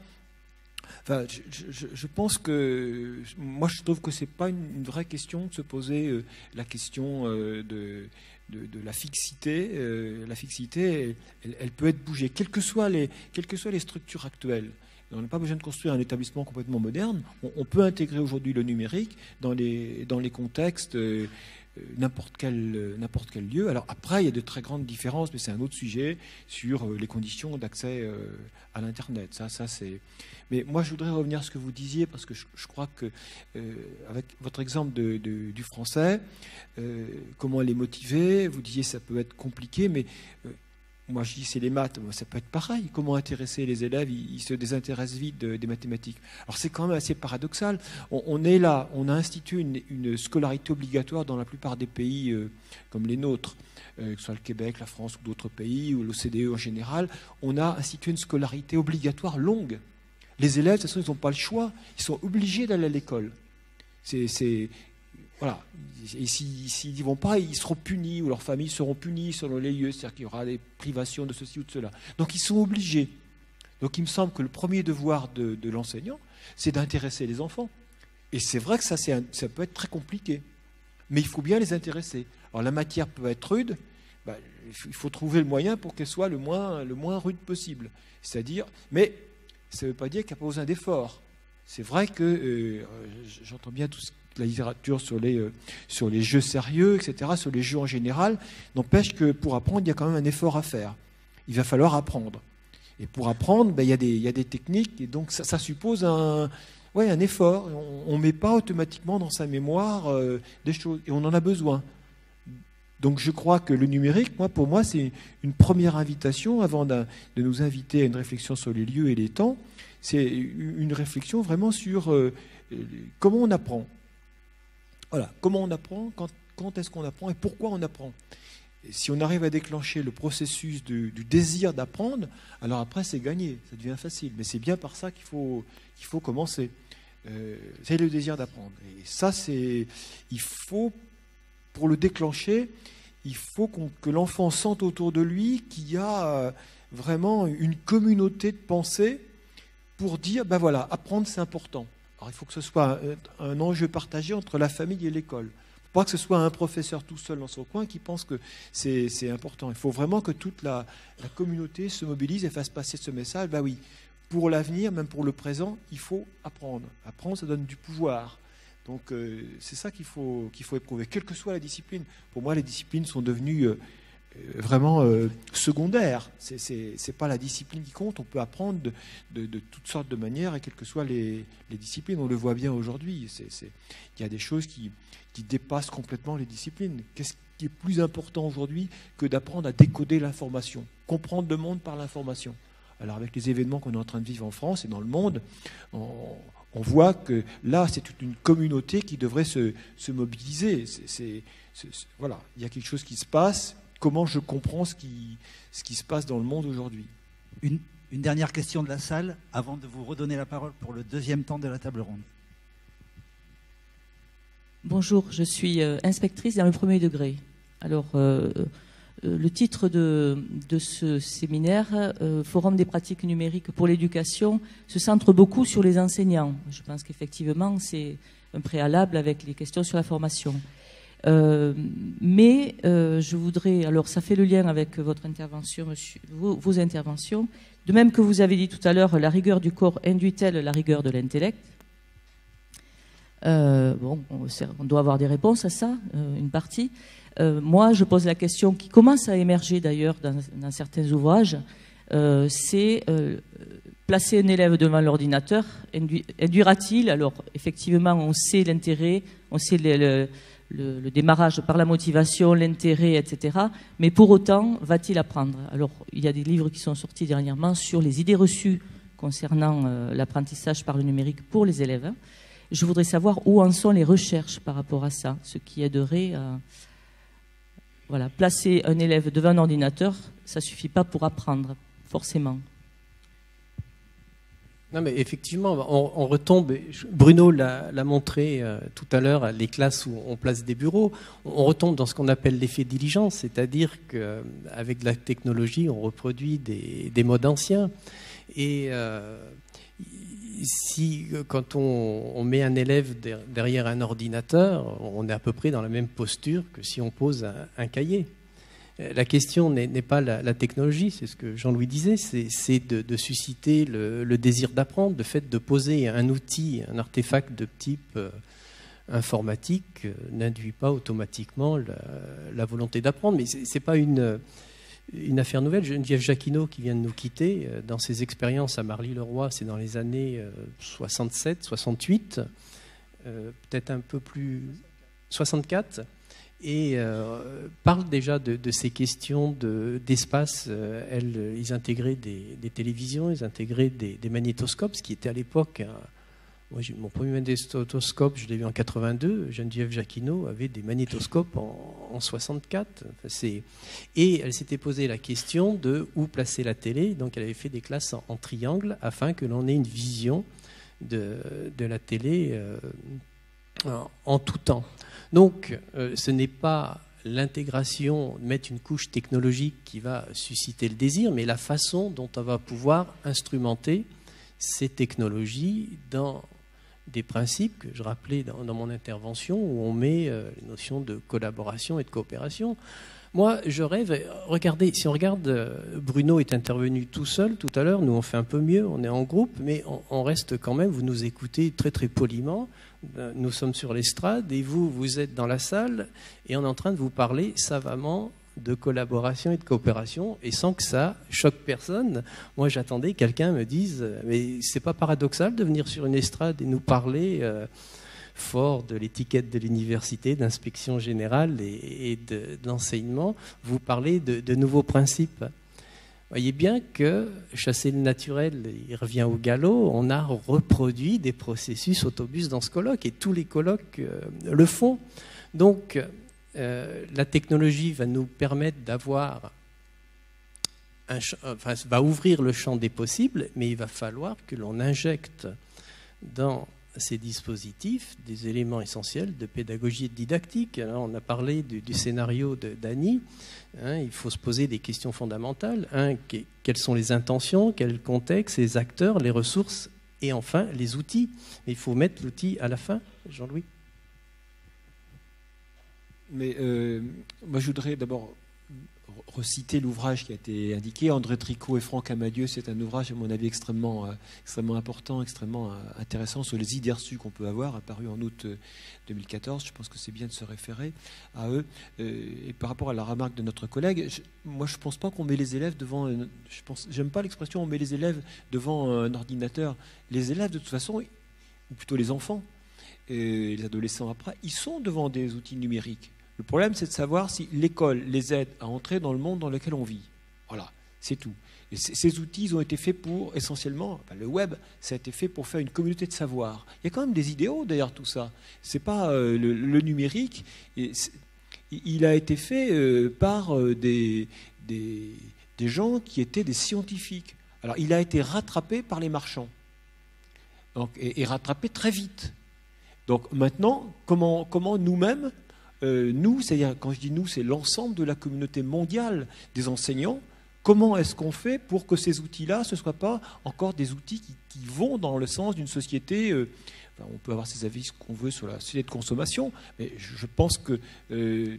Enfin, je, je, je pense que moi je trouve que c'est pas une, une vraie question de se poser euh, la question euh, de, de, de la fixité. Euh, la fixité, elle, elle peut être bougée, quelles que soient les, quelles que soient les structures actuelles. On n'a pas besoin de construire un établissement complètement moderne. On, on peut intégrer aujourd'hui le numérique dans les, dans les contextes, euh, n'importe quel, euh, n'importe quel lieu. Alors après, il y a de très grandes différences, mais c'est un autre sujet sur euh, les conditions d'accès euh, à l'Internet. Ça, ça, c'est... Mais moi, je voudrais revenir à ce que vous disiez, parce que je, je crois que, euh, avec votre exemple de, de, du français, euh, comment les motiver, vous disiez ça peut être compliqué, mais... Euh, Moi, je dis c'est les maths, ça peut être pareil. Comment intéresser les élèves? Ils, ils se désintéressent vite de, des mathématiques. Alors c'est quand même assez paradoxal. On, on est là, on a institué une, une scolarité obligatoire dans la plupart des pays euh, comme les nôtres, euh, que ce soit le Québec, la France ou d'autres pays, ou l'O C D E en général. On a institué une scolarité obligatoire longue. Les élèves, de toute façon, ils n'ont pas le choix. Ils sont obligés d'aller à l'école. C'est... c'est Voilà. Et s'ils n'y vont pas, ils seront punis, ou leurs familles seront punies selon les lieux, c'est-à-dire qu'il y aura des privations de ceci ou de cela. Donc ils sont obligés. Donc il me semble que le premier devoir de, de l'enseignant, c'est d'intéresser les enfants. Et c'est vrai que ça, c'est un, ça peut être très compliqué. Mais il faut bien les intéresser. Alors la matière peut être rude, ben, il faut trouver le moyen pour qu'elle soit le moins, le moins rude possible. C'est-à-dire, mais ça ne veut pas dire qu'il n'y a pas besoin d'efforts. C'est vrai que euh, j'entends bien tout ce la littérature sur les, euh, sur les jeux sérieux, et cetera, sur les jeux en général, n'empêche que pour apprendre, il y a quand même un effort à faire. Il va falloir apprendre. Et pour apprendre, ben, il y a des, il y a des techniques, et donc ça, ça suppose un, ouais, un effort. On ne met pas automatiquement dans sa mémoire euh, des choses, et on en a besoin. Donc je crois que le numérique, moi, pour moi, c'est une première invitation, avant de nous inviter à une réflexion sur les lieux et les temps, c'est une réflexion vraiment sur euh, comment on apprend. Voilà, comment on apprend, quand, quand est-ce qu'on apprend et pourquoi on apprend. Et si on arrive à déclencher le processus du, du désir d'apprendre, alors après c'est gagné, ça devient facile. Mais c'est bien par ça qu'il faut, qu'il faut commencer. Euh, c'est le désir d'apprendre. Et ça, c'est, il faut, pour le déclencher, il faut qu'on, que l'enfant sente autour de lui qu'il y a vraiment une communauté de pensée pour dire, ben voilà, apprendre c'est important. Alors il faut que ce soit un, un enjeu partagé entre la famille et l'école. Il ne faut pas que ce soit un professeur tout seul dans son coin qui pense que c'est, c'est important. Il faut vraiment que toute la, la communauté se mobilise et fasse passer ce message. Ben oui, pour l'avenir, même pour le présent, il faut apprendre. Apprendre, ça donne du pouvoir. Donc euh, c'est ça qu'il faut, qu'il faut éprouver, quelle que soit la discipline. Pour moi, les disciplines sont devenues euh, vraiment euh, secondaire. C'est, c'est, c'est pas la discipline qui compte. On peut apprendre de, de, de toutes sortes de manières, et quelles que soient les, les disciplines. On le voit bien aujourd'hui. C'est, c'est, il y a des choses qui, qui dépassent complètement les disciplines. Qu'est-ce qui est plus important aujourd'hui que d'apprendre à décoder l'information, comprendre le monde par l'information? Alors avec les événements qu'on est en train de vivre en France et dans le monde, on, on voit que là, c'est toute une communauté qui devrait se, se mobiliser. C'est, c'est, c'est, c'est, voilà, il y a quelque chose qui se passe. Comment je comprends ce qui, ce qui se passe dans le monde aujourd'hui?
Une, une dernière question de la salle avant de vous redonner la parole pour le deuxième temps de la table ronde.
Bonjour, je suis euh, inspectrice dans le premier degré. Alors, euh, euh, le titre de, de ce séminaire, euh, Forum des pratiques numériques pour l'éducation, se centre beaucoup sur les enseignants. Je pense qu'effectivement, c'est un préalable avec les questions sur la formation. Euh, mais euh, je voudrais, alors ça fait le lien avec votre intervention, monsieur, vos, vos interventions, de même que vous avez dit tout à l'heure, la rigueur du corps induit-elle la rigueur de l'intellect? euh, Bon, on, on doit avoir des réponses à ça, euh, une partie. Euh, moi, je pose la question qui commence à émerger d'ailleurs dans, dans certains ouvrages, euh, c'est euh, placer un élève devant l'ordinateur, induit, induira-t-il? Alors effectivement, on sait l'intérêt, on sait le, le Le, le démarrage par la motivation, l'intérêt, et cetera. Mais pour autant, va-t-il apprendre? Alors, il y a des livres qui sont sortis dernièrement sur les idées reçues concernant euh, l'apprentissage par le numérique pour les élèves. Je voudrais savoir où en sont les recherches par rapport à ça, ce qui aiderait à voilà, placer un élève devant un ordinateur, ça ne suffit pas pour apprendre, forcément.
Non, mais effectivement, on, on retombe. Bruno l'a, l'a montré euh, tout à l'heure, les classes où on place des bureaux. On retombe dans ce qu'on appelle l'effet diligence, c'est-à-dire qu'avec la technologie, on reproduit des, des modes anciens. Et euh, si, quand on, on met un élève derrière un ordinateur, on est à peu près dans la même posture que si on pose un, un cahier. La question n'est, n'est pas la, la technologie, c'est ce que Jean-Louis disait, c'est, c'est de, de susciter le, le désir d'apprendre, le fait de poser un outil, un artefact de type euh, informatique euh, n'induit pas automatiquement la, la volonté d'apprendre. Mais ce n'est pas une, une affaire nouvelle. Geneviève Jacquinot, qui vient de nous quitter, euh, dans ses expériences à Marly-le-Roi, c'est dans les années euh, soixante-sept, soixante-huit, euh, peut-être un peu plus... soixante-quatre, et euh, parle déjà de, de ces questions de, d'espace. Euh, elles, ils intégraient des, des télévisions, ils intégraient des, des magnétoscopes, ce qui était à l'époque... Un, moi, j'ai, mon premier magnétoscope, je l'ai vu en quatre-vingt-deux. Geneviève Jacquinot avait des magnétoscopes en, en soixante-quatre. Enfin, c'est, et elle s'était posé la question de où placer la télé. Donc, elle avait fait des classes en, en triangle afin que l'on ait une vision de, de la télé euh, en, en tout temps. Donc, euh, ce n'est pas l'intégration, mettre une couche technologique qui va susciter le désir, mais la façon dont on va pouvoir instrumenter ces technologies dans des principes que je rappelais dans, dans mon intervention, où on met euh, les notions de collaboration et de coopération. Moi, je rêve, regardez, si on regarde, euh, Bruno est intervenu tout seul tout à l'heure, nous on fait un peu mieux, on est en groupe, mais on, on reste quand même, vous nous écoutez très très poliment, nous sommes sur l'estrade et vous, vous êtes dans la salle et on est en train de vous parler savamment de collaboration et de coopération et sans que ça choque personne. Moi, j'attendais que quelqu'un me dise « mais c'est pas paradoxal de venir sur une estrade et nous parler euh, fort de l'étiquette de l'université, d'inspection générale et, et de, d'enseignement, vous parlez de, de nouveaux principes ». Voyez bien que chasser le naturel, il revient au galop, on a reproduit des processus autobus dans ce colloque et tous les colloques euh, le font. Donc euh, la technologie va nous permettre d'avoir, un, enfin, va ouvrir le champ des possibles, mais il va falloir que l'on injecte dans ces dispositifs des éléments essentiels de pédagogie et de didactique. Alors, on a parlé du, du scénario de, d'Annie. Hein, il faut se poser des questions fondamentales. Hein, que, quelles sont les intentions, quel est le contexte, les acteurs, les ressources et enfin les outils. Mais il faut mettre l'outil à la fin, Jean-Louis.
Mais euh, moi, je voudrais d'abord reciter l'ouvrage qui a été indiqué. André Tricot et Franck Amadieu, c'est un ouvrage, à mon avis, extrêmement, euh, extrêmement important, extrêmement euh, intéressant sur les idées reçues qu'on peut avoir, apparu en août euh, deux mille quatorze. Je pense que c'est bien de se référer à eux. Euh, et par rapport à la remarque de notre collègue, je, moi, je ne pense pas qu'on met les élèves devant... Euh, je pense, j'aime pas l'expression « on met les élèves devant un ordinateur ». Les élèves, de toute façon, ou plutôt les enfants, et les adolescents après, ils sont devant des outils numériques. Le problème, c'est de savoir si l'école les aide à entrer dans le monde dans lequel on vit. Voilà, c'est tout. Et ces outils, ils ont été faits pour, essentiellement, enfin, le web, ça a été fait pour faire une communauté de savoir. Il y a quand même des idéaux derrière tout ça. C'est pas euh, le, le numérique. Et il a été fait euh, par euh, des, des, des gens qui étaient des scientifiques. Alors, il a été rattrapé par les marchands. Donc, et, et rattrapé très vite. Donc maintenant, comment, comment nous-mêmes, euh, nous, c'est-à-dire quand je dis nous, c'est l'ensemble de la communauté mondiale des enseignants, comment est-ce qu'on fait pour que ces outils-là, ce ne soient pas encore des outils qui, qui vont dans le sens d'une société, euh, enfin, on peut avoir ses avis, ce qu'on veut sur la société de consommation, mais je, je pense que euh,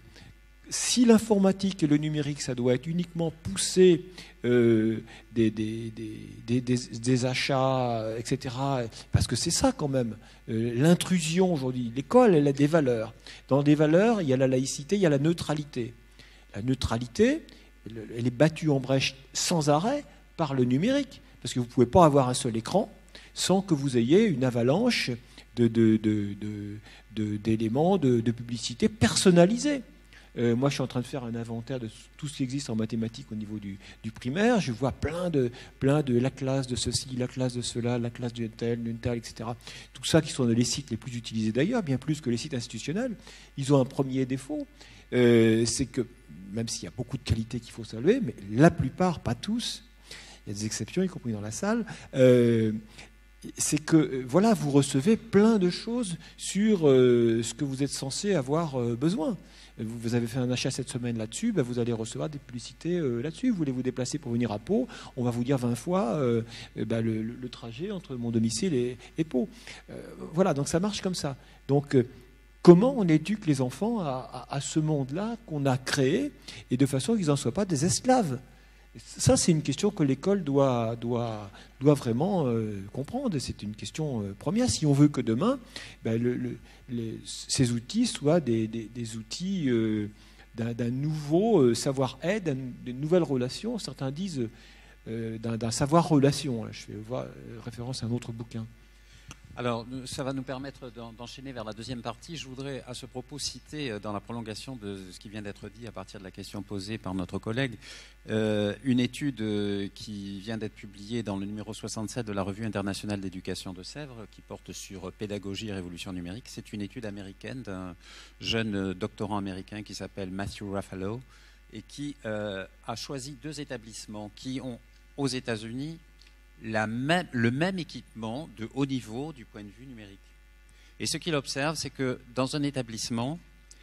si l'informatique et le numérique, ça doit être uniquement pousser euh, des, des, des, des, des achats, et cetera, parce que c'est ça quand même, euh, l'intrusion aujourd'hui. L'école, elle a des valeurs. Dans des valeurs, il y a la laïcité, il y a la neutralité. La neutralité, elle est battue en brèche sans arrêt par le numérique, parce que vous ne pouvez pas avoir un seul écran sans que vous ayez une avalanche de, de, de, de, de, d'éléments de, de publicité personnalisés. Euh, moi, je suis en train de faire un inventaire de tout ce qui existe en mathématiques au niveau du, du primaire. Je vois plein de, plein de la classe de ceci, la classe de cela, la classe d'une telle, d'une telle, et cetera. Tout ça qui sont les sites les plus utilisés d'ailleurs, bien plus que les sites institutionnels. Ils ont un premier défaut, euh, c'est que, même s'il y a beaucoup de qualités qu'il faut saluer, mais la plupart, pas tous, il y a des exceptions, y compris dans la salle, euh, c'est que, voilà, vous recevez plein de choses sur euh, ce que vous êtes censé avoir euh, besoin. Vous avez fait un achat cette semaine là-dessus, ben vous allez recevoir des publicités euh, là-dessus. Vous voulez vous déplacer pour venir à Pau, on va vous dire vingt fois euh, ben le, le trajet entre mon domicile et, et Pau. Euh, voilà, donc ça marche comme ça. Donc, euh, comment on éduque les enfants à, à, à ce monde-là qu'on a créé, et de façon qu'ils n'en soient pas des esclaves? Ça, c'est une question que l'école doit, doit, doit vraiment euh, comprendre. C'est une question euh, première. Si on veut que demain, ben, le, le, les, ces outils soient des, des, des outils euh, d'un, d'un nouveau euh, savoir-être, d'une nouvelle relation. Certains disent euh, d'un, d'un savoir-relation. Je fais voir, euh, référence à un autre bouquin.
Alors, ça va nous permettre d'enchaîner vers la deuxième partie. Je voudrais, à ce propos, citer, dans la prolongation de ce qui vient d'être dit à partir de la question posée par notre collègue, euh, une étude qui vient d'être publiée dans le numéro soixante-sept de la Revue internationale d'éducation de Sèvres, qui porte sur pédagogie et révolution numérique. C'est une étude américaine d'un jeune doctorant américain qui s'appelle Matthew Ruffalo et qui euh, a choisi deux établissements qui ont, aux États-Unis, La même, le même équipement de haut niveau du point de vue numérique. Et ce qu'il observe, c'est que dans un établissement,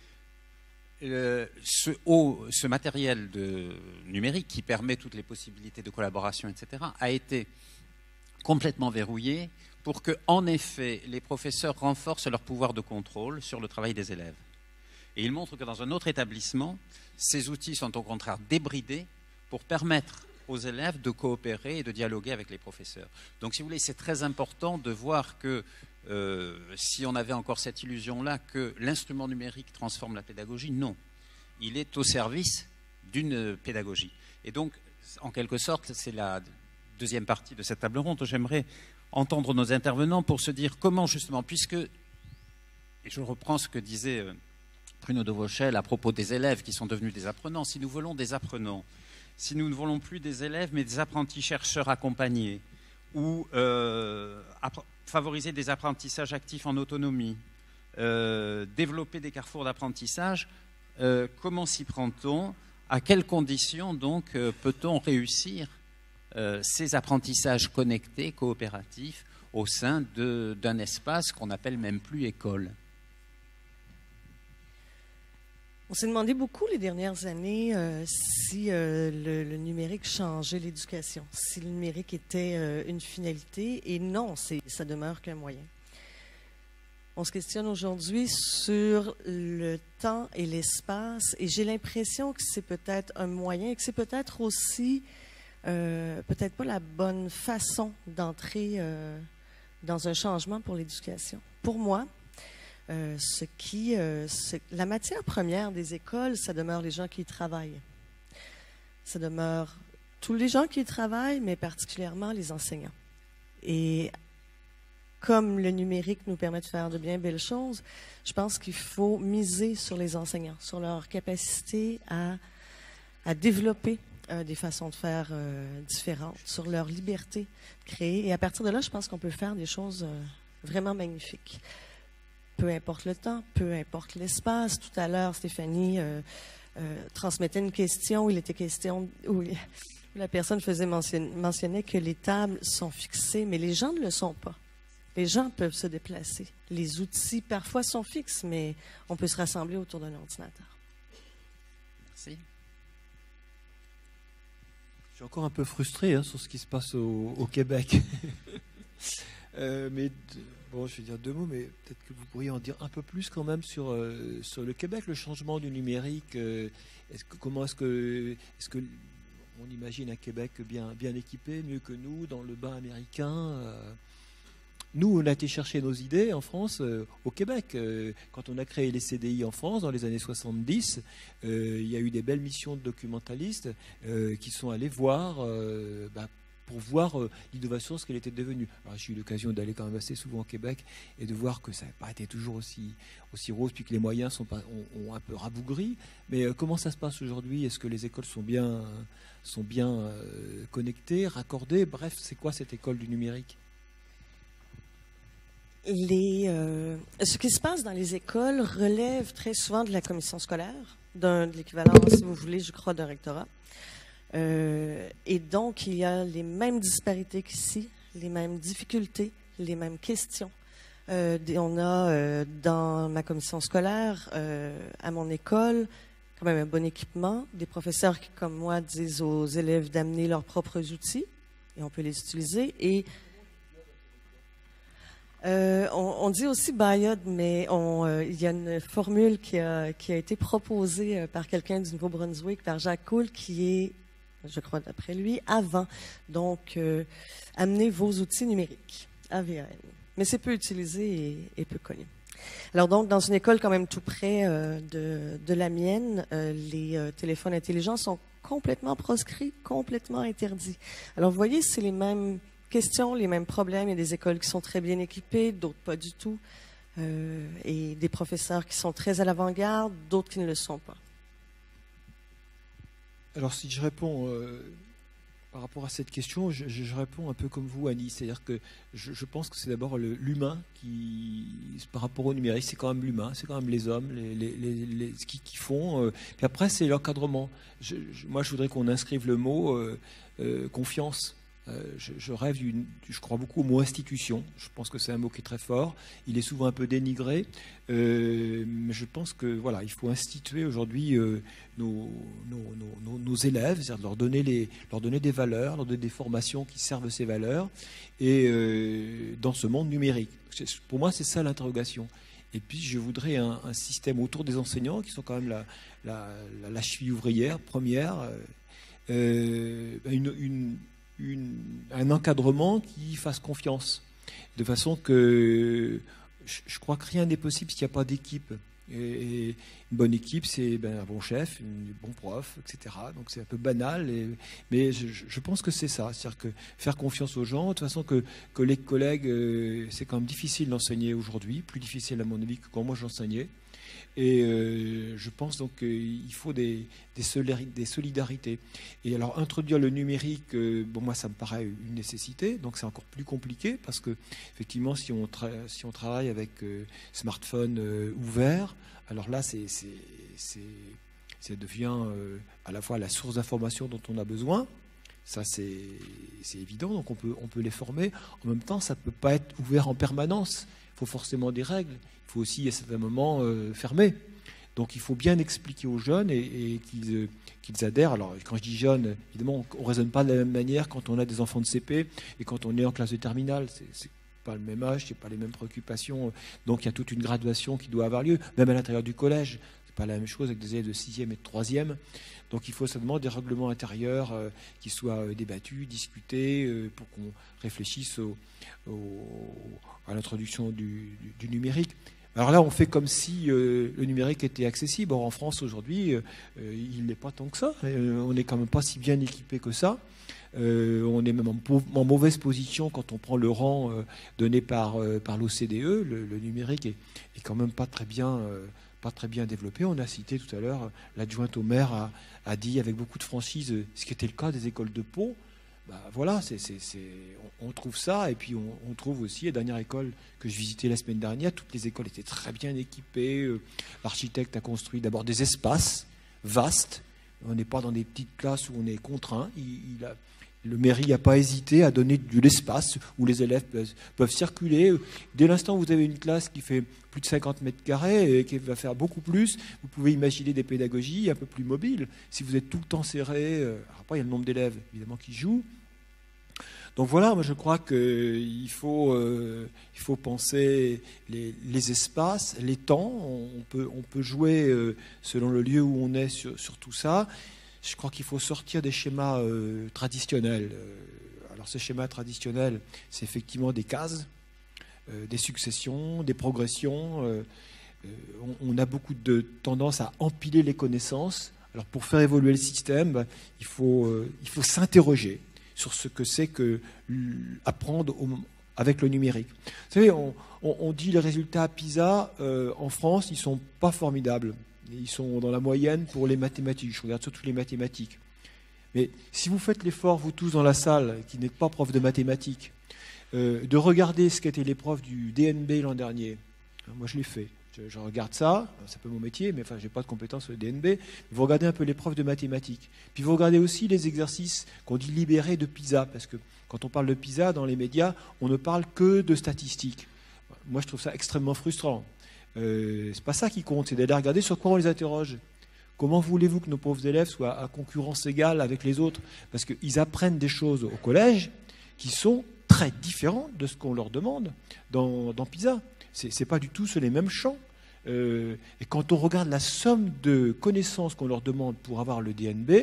euh, ce, haut, ce matériel de, numérique qui permet toutes les possibilités de collaboration, et cetera, a été complètement verrouillé pour que, en effet, les professeurs renforcent leur pouvoir de contrôle sur le travail des élèves. Et il montre que dans un autre établissement, ces outils sont au contraire débridés pour permettre aux élèves de coopérer et de dialoguer avec les professeurs. Donc, si vous voulez, c'est très important de voir que euh, si on avait encore cette illusion-là que l'instrument numérique transforme la pédagogie, non. Il est au service d'une pédagogie. Et donc, en quelque sorte, c'est la deuxième partie de cette table ronde où j'aimerais entendre nos intervenants pour se dire comment, justement, puisque, et je reprends ce que disait Bruno de Vauchel à propos des élèves qui sont devenus des apprenants, si nous voulons des apprenants, si nous ne voulons plus des élèves, mais des apprentis chercheurs accompagnés, ou euh, favoriser des apprentissages actifs en autonomie, euh, développer des carrefours d'apprentissage, euh, comment s'y prend-on? À quelles conditions, donc, euh, peut-on réussir euh, ces apprentissages connectés, coopératifs, au sein de, d'un espace qu'on n'appelle même plus école?
On s'est demandé beaucoup les dernières années euh, si euh, le, le numérique changeait l'éducation, si le numérique était euh, une finalité, et non, c'est, ça demeure qu'un moyen. On se questionne aujourd'hui sur le temps et l'espace, et j'ai l'impression que c'est peut-être un moyen, et que c'est peut-être aussi euh, peut-être pas la bonne façon d'entrer euh, dans un changement pour l'éducation. Pour moi, euh, ce qui, euh, ce, la matière première des écoles, ça demeure les gens qui y travaillent. Ça demeure tous les gens qui y travaillent, mais particulièrement les enseignants. Et comme le numérique nous permet de faire de bien belles choses, je pense qu'il faut miser sur les enseignants, sur leur capacité à, à développer euh, des façons de faire euh, différentes, sur leur liberté de créer. Et à partir de là, je pense qu'on peut faire des choses euh, vraiment magnifiques. Peu importe le temps, peu importe l'espace. Tout à l'heure, Stéphanie euh, euh, transmettait une question où il était question... Où il, où la personne faisait mentionner, mentionnait que les tables sont fixées, mais les gens ne le sont pas. Les gens peuvent se déplacer. Les outils, parfois, sont fixes, mais on peut se rassembler autour d'un ordinateur.
Merci.
Je suis encore un peu frustré hein, sur ce qui se passe au, au Québec. euh, mais, bon, je vais dire deux mots, mais peut-être que vous pourriez en dire un peu plus quand même sur, euh, sur le Québec, le changement du numérique. Euh, est-ce que, comment est-ce que... Est-ce que on imagine un Québec bien, bien équipé, mieux que nous, dans le bain américain euh, Nous, on a été chercher nos idées en France, euh, au Québec. Euh, quand on a créé les C D I en France, dans les années soixante-dix, euh, il y a eu des belles missions de documentalistes euh, qui sont allés voir, euh, bah, pour voir euh, l'innovation, ce qu'elle était devenue. Alors, j'ai eu l'occasion d'aller quand même assez souvent au Québec et de voir que ça n'a pas été toujours aussi, aussi rose, puis que les moyens sont pas, ont, ont un peu rabougri. Mais euh, comment ça se passe aujourd'hui? Est-ce que les écoles sont bien, sont bien euh, connectées, raccordées? Bref, c'est quoi cette école du numérique?
Les, euh, ce qui se passe dans les écoles relève très souvent de la commission scolaire, d'un, de l'équivalent, si vous voulez, je crois, d'un rectorat. Euh, et donc, il y a les mêmes disparités qu'ici, les mêmes difficultés, les mêmes questions. Euh, on a, euh, dans ma commission scolaire, euh, à mon école, quand même un bon équipement, des professeurs qui, comme moi, disent aux élèves d'amener leurs propres outils, et on peut les utiliser, et Euh, on, on dit aussi Bayard, mais on, euh, il y a une formule qui a, qui a été proposée euh, par quelqu'un du Nouveau-Brunswick, par Jacques Cool, qui est, je crois d'après lui, avant. Donc, euh, amenez vos outils numériques, A V A N. Mais c'est peu utilisé et, et peu connu. Alors donc, dans une école quand même tout près euh, de, de la mienne, euh, les euh, téléphones intelligents sont complètement proscrits, complètement interdits. Alors, vous voyez, c'est les mêmes questions, les mêmes problèmes. Il y a des écoles qui sont très bien équipées, d'autres pas du tout. Euh, et des professeurs qui sont très à l'avant-garde, d'autres qui ne le sont pas.
Alors si je réponds euh, par rapport à cette question, je, je réponds un peu comme vous, Annie. C'est-à-dire que je, je pense que c'est d'abord le, l'humain qui, par rapport au numérique, c'est quand même l'humain, c'est quand même les hommes, les, les, les, les, ce qu'ils qui font. Euh, puis après, c'est l'encadrement. Je, je, moi, je voudrais qu'on inscrive le mot euh, euh, confiance. Euh, je, je rêve d'une, je crois beaucoup au mot institution. Je pense que c'est un mot qui est très fort. Il est souvent un peu dénigré, euh, mais je pense que voilà, il faut instituer aujourd'hui euh, nos, nos, nos, nos élèves, c'est-à-dire leur donner les, leur donner des valeurs, leur donner des formations qui servent ces valeurs, et euh, dans ce monde numérique. Pour moi, c'est ça l'interrogation. Et puis, je voudrais un, un système autour des enseignants qui sont quand même la, la, la, la cheville ouvrière première, euh, une, une Une, un encadrement qui fasse confiance, de façon que je, je crois que rien n'est possible s'il n'y a pas d'équipe. Et, et une bonne équipe, c'est ben, un bon chef, un bon prof, et cetera. Donc c'est un peu banal, et, mais je, je pense que c'est ça, c'est-à-dire que faire confiance aux gens, de toute façon que, que les collègues, euh, c'est quand même difficile d'enseigner aujourd'hui, plus difficile à mon avis que quand moi j'enseignais. Et euh, je pense donc qu'il faut des, des, solidari- des solidarités. Et alors introduire le numérique, euh, bon moi ça me paraît une nécessité, donc c'est encore plus compliqué parce que effectivement si on, tra- si on travaille avec euh, smartphone euh, ouvert, alors là c'est, c'est, c'est, ça devient euh, à la fois la source d'information dont on a besoin. Ça, c'est, c'est évident, donc on peut, on peut les former. En même temps, ça ne peut pas être ouvert en permanence. Il faut forcément des règles. Il faut aussi, à certains moments, euh, fermer. Donc, il faut bien expliquer aux jeunes et, et qu'ils, euh, qu'ils adhèrent. Alors, quand je dis jeunes, évidemment, on ne raisonne pas de la même manière quand on a des enfants de C P et quand on est en classe de terminale. C'est, c'est pas le même âge, c'est pas les mêmes préoccupations. Donc il y a toute une graduation qui doit avoir lieu, même à l'intérieur du collège. C'est pas la même chose avec des élèves de sixième et de troisième. Donc il faut seulement des règlements intérieurs euh, qui soient euh, débattus, discutés, euh, pour qu'on réfléchisse au, au, à l'introduction du, du, du numérique. Alors là, on fait comme si euh, le numérique était accessible. Or, en France, aujourd'hui, euh, il n'est pas tant que ça. Euh, on n'est quand même pas si bien équipé que ça. Euh, on est même en, en mauvaise position quand on prend le rang euh, donné par, euh, par l'O C D E. Le, le numérique est, est quand même pas très bien, euh, pas très bien développé. On a cité tout à l'heure, l'adjointe au maire a, a dit avec beaucoup de franchise ce qui était le cas des écoles de Pau. Bah, voilà, c'est, c'est, c'est, on, on trouve ça, et puis on, on trouve aussi, la dernière école que je visitais la semaine dernière, toutes les écoles étaient très bien équipées. Euh, l'architecte a construit d'abord des espaces vastes. On n'est pas dans des petites classes où on est contraint. Il, il a, le mairie n'a pas hésité à donner de l'espace où les élèves peuvent, peuvent circuler. Dès l'instant où vous avez une classe qui fait plus de cinquante mètres carrés et qui va faire beaucoup plus, vous pouvez imaginer des pédagogies un peu plus mobiles. Si vous êtes tout le temps serré, alors après il y a le nombre d'élèves évidemment qui jouent. Donc voilà, moi je crois qu'il faut, euh, il faut penser les, les espaces, les temps. On peut, on peut jouer euh, selon le lieu où on est sur, sur tout ça. Je crois qu'il faut sortir des schémas euh, traditionnels. Alors ces schémas traditionnels, c'est effectivement des cases, euh, des successions, des progressions. Euh, on, on a beaucoup de tendance à empiler les connaissances. Alors pour faire évoluer le système, bah, il faut, euh, il faut s'interroger sur ce que c'est que apprendre au, avec le numérique. Vous savez, on, on, on dit les résultats PISA euh, en France, ils ne sont pas formidables. Ils sont dans la moyenne pour les mathématiques. Je regarde surtout les mathématiques. Mais si vous faites l'effort, vous tous dans la salle, qui n'êtes pas prof de mathématiques, euh, de regarder ce qu'était l'épreuve du D N B l'an dernier, moi je l'ai fait. Je, je regarde ça, c'est un peu mon métier, mais enfin, je n'ai pas de compétences sur le D N B. Vous regardez un peu l'épreuve de mathématiques. Puis vous regardez aussi les exercices qu'on dit libérés de PISA, parce que quand on parle de PISA dans les médias, on ne parle que de statistiques. Moi, je trouve ça extrêmement frustrant. Euh, c'est pas ça qui compte, c'est d'aller regarder sur quoi on les interroge. Comment voulez-vous que nos pauvres élèves soient à concurrence égale avec les autres? Parce qu'ils apprennent des choses au collège qui sont très différentes de ce qu'on leur demande dans, dans PISA. C'est, c'est pas du tout sur les mêmes champs. Euh, et quand on regarde la somme de connaissances qu'on leur demande pour avoir le D N B,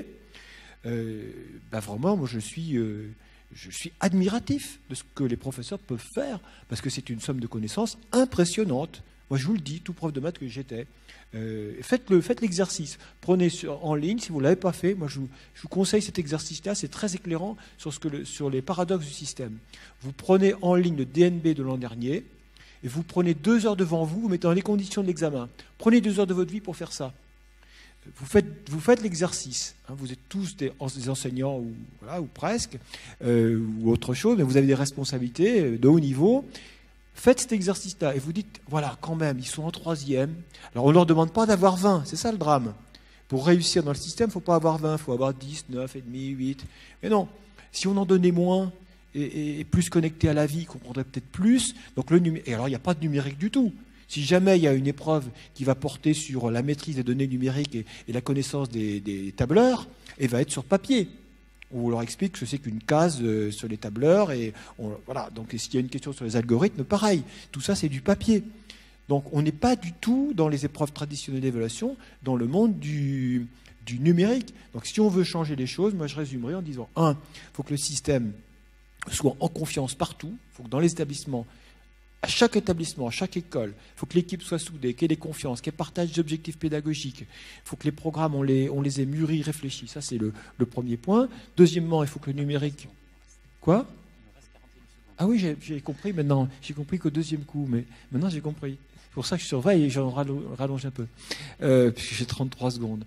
euh, bah vraiment, moi je suis, euh, je suis admiratif de ce que les professeurs peuvent faire, parce que c'est une somme de connaissances impressionnante. Moi, je vous le dis, tout prof de maths que j'étais, euh, faites-le, faites l'exercice. Prenez sur, en ligne, si vous ne l'avez pas fait, moi je vous, je vous conseille cet exercice-là, c'est très éclairant sur, ce que le, sur les paradoxes du système. Vous prenez en ligne le D N B de l'an dernier, et vous prenez deux heures devant vous, vous mettez dans les conditions de l'examen. Prenez deux heures de votre vie pour faire ça. Vous faites, vous faites l'exercice. Hein, vous êtes tous des, des enseignants, ou, voilà, ou presque, euh, ou autre chose, mais vous avez des responsabilités de haut niveau. Faites cet exercice-là et vous dites, voilà, quand même, ils sont en troisième. Alors, on ne leur demande pas d'avoir vingt, c'est ça le drame. Pour réussir dans le système, il ne faut pas avoir vingt, il faut avoir dix, neuf, et demi, huit. Mais non, si on en donnait moins et, et plus connecté à la vie, qu'on prendrait peut-être plus. Donc le numé- et alors, il n'y a pas de numérique du tout. Si jamais il y a une épreuve qui va porter sur la maîtrise des données numériques et, et la connaissance des, des tableurs, elle va être sur papier. On leur explique ce que c'est qu'une case euh, sur les tableurs. Et on, voilà. Donc, s'il y a une question sur les algorithmes, pareil. Tout ça, c'est du papier. Donc, on n'est pas du tout dans les épreuves traditionnelles d'évaluation, dans le monde du, du numérique. Donc, si on veut changer les choses, moi, je résumerai en disant, un, il faut que le système soit en confiance partout. Il faut que dans les établissements, à chaque établissement, à chaque école, il faut que l'équipe soit soudée, qu'elle ait confiance, qu'elle partage des objectifs pédagogiques. Il faut que les programmes, on les, on les ait mûris, réfléchis. Ça, c'est le, le premier point. Deuxièmement, il faut que le numérique... Quoi ? Ah oui, j'ai, j'ai compris maintenant. J'ai compris qu'au deuxième coup, mais maintenant j'ai compris. C'est pour ça que je surveille et j'en rallonge un peu, euh, puisque j'ai trente-trois secondes.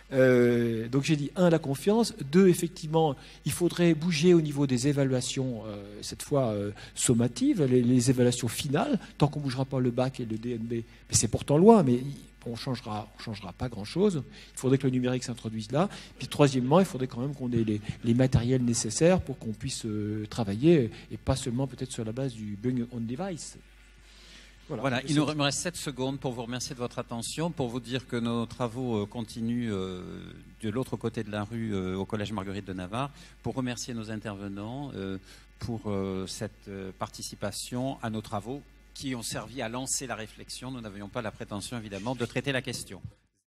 Euh, donc j'ai dit, un, la confiance. Deux, effectivement, il faudrait bouger au niveau des évaluations, euh, cette fois euh, sommatives, les, les évaluations finales, tant qu'on ne bougera pas le bac et le D N B. Mais c'est pourtant loin, mais on ne changera, on changera pas grand-chose. Il faudrait que le numérique s'introduise là. Puis troisièmement, il faudrait quand même qu'on ait les, les matériels nécessaires pour qu'on puisse euh, travailler, et pas seulement peut-être sur la base du bring on device.
Voilà, voilà, il nous reste sept secondes pour vous remercier de votre attention, pour vous dire que nos travaux continuent euh, de l'autre côté de la rue euh, au Collège Marguerite de Navarre, pour remercier nos intervenants euh, pour euh, cette euh, participation à nos travaux qui ont servi à lancer la réflexion. Nous n'avions pas la prétention, évidemment, de traiter la question.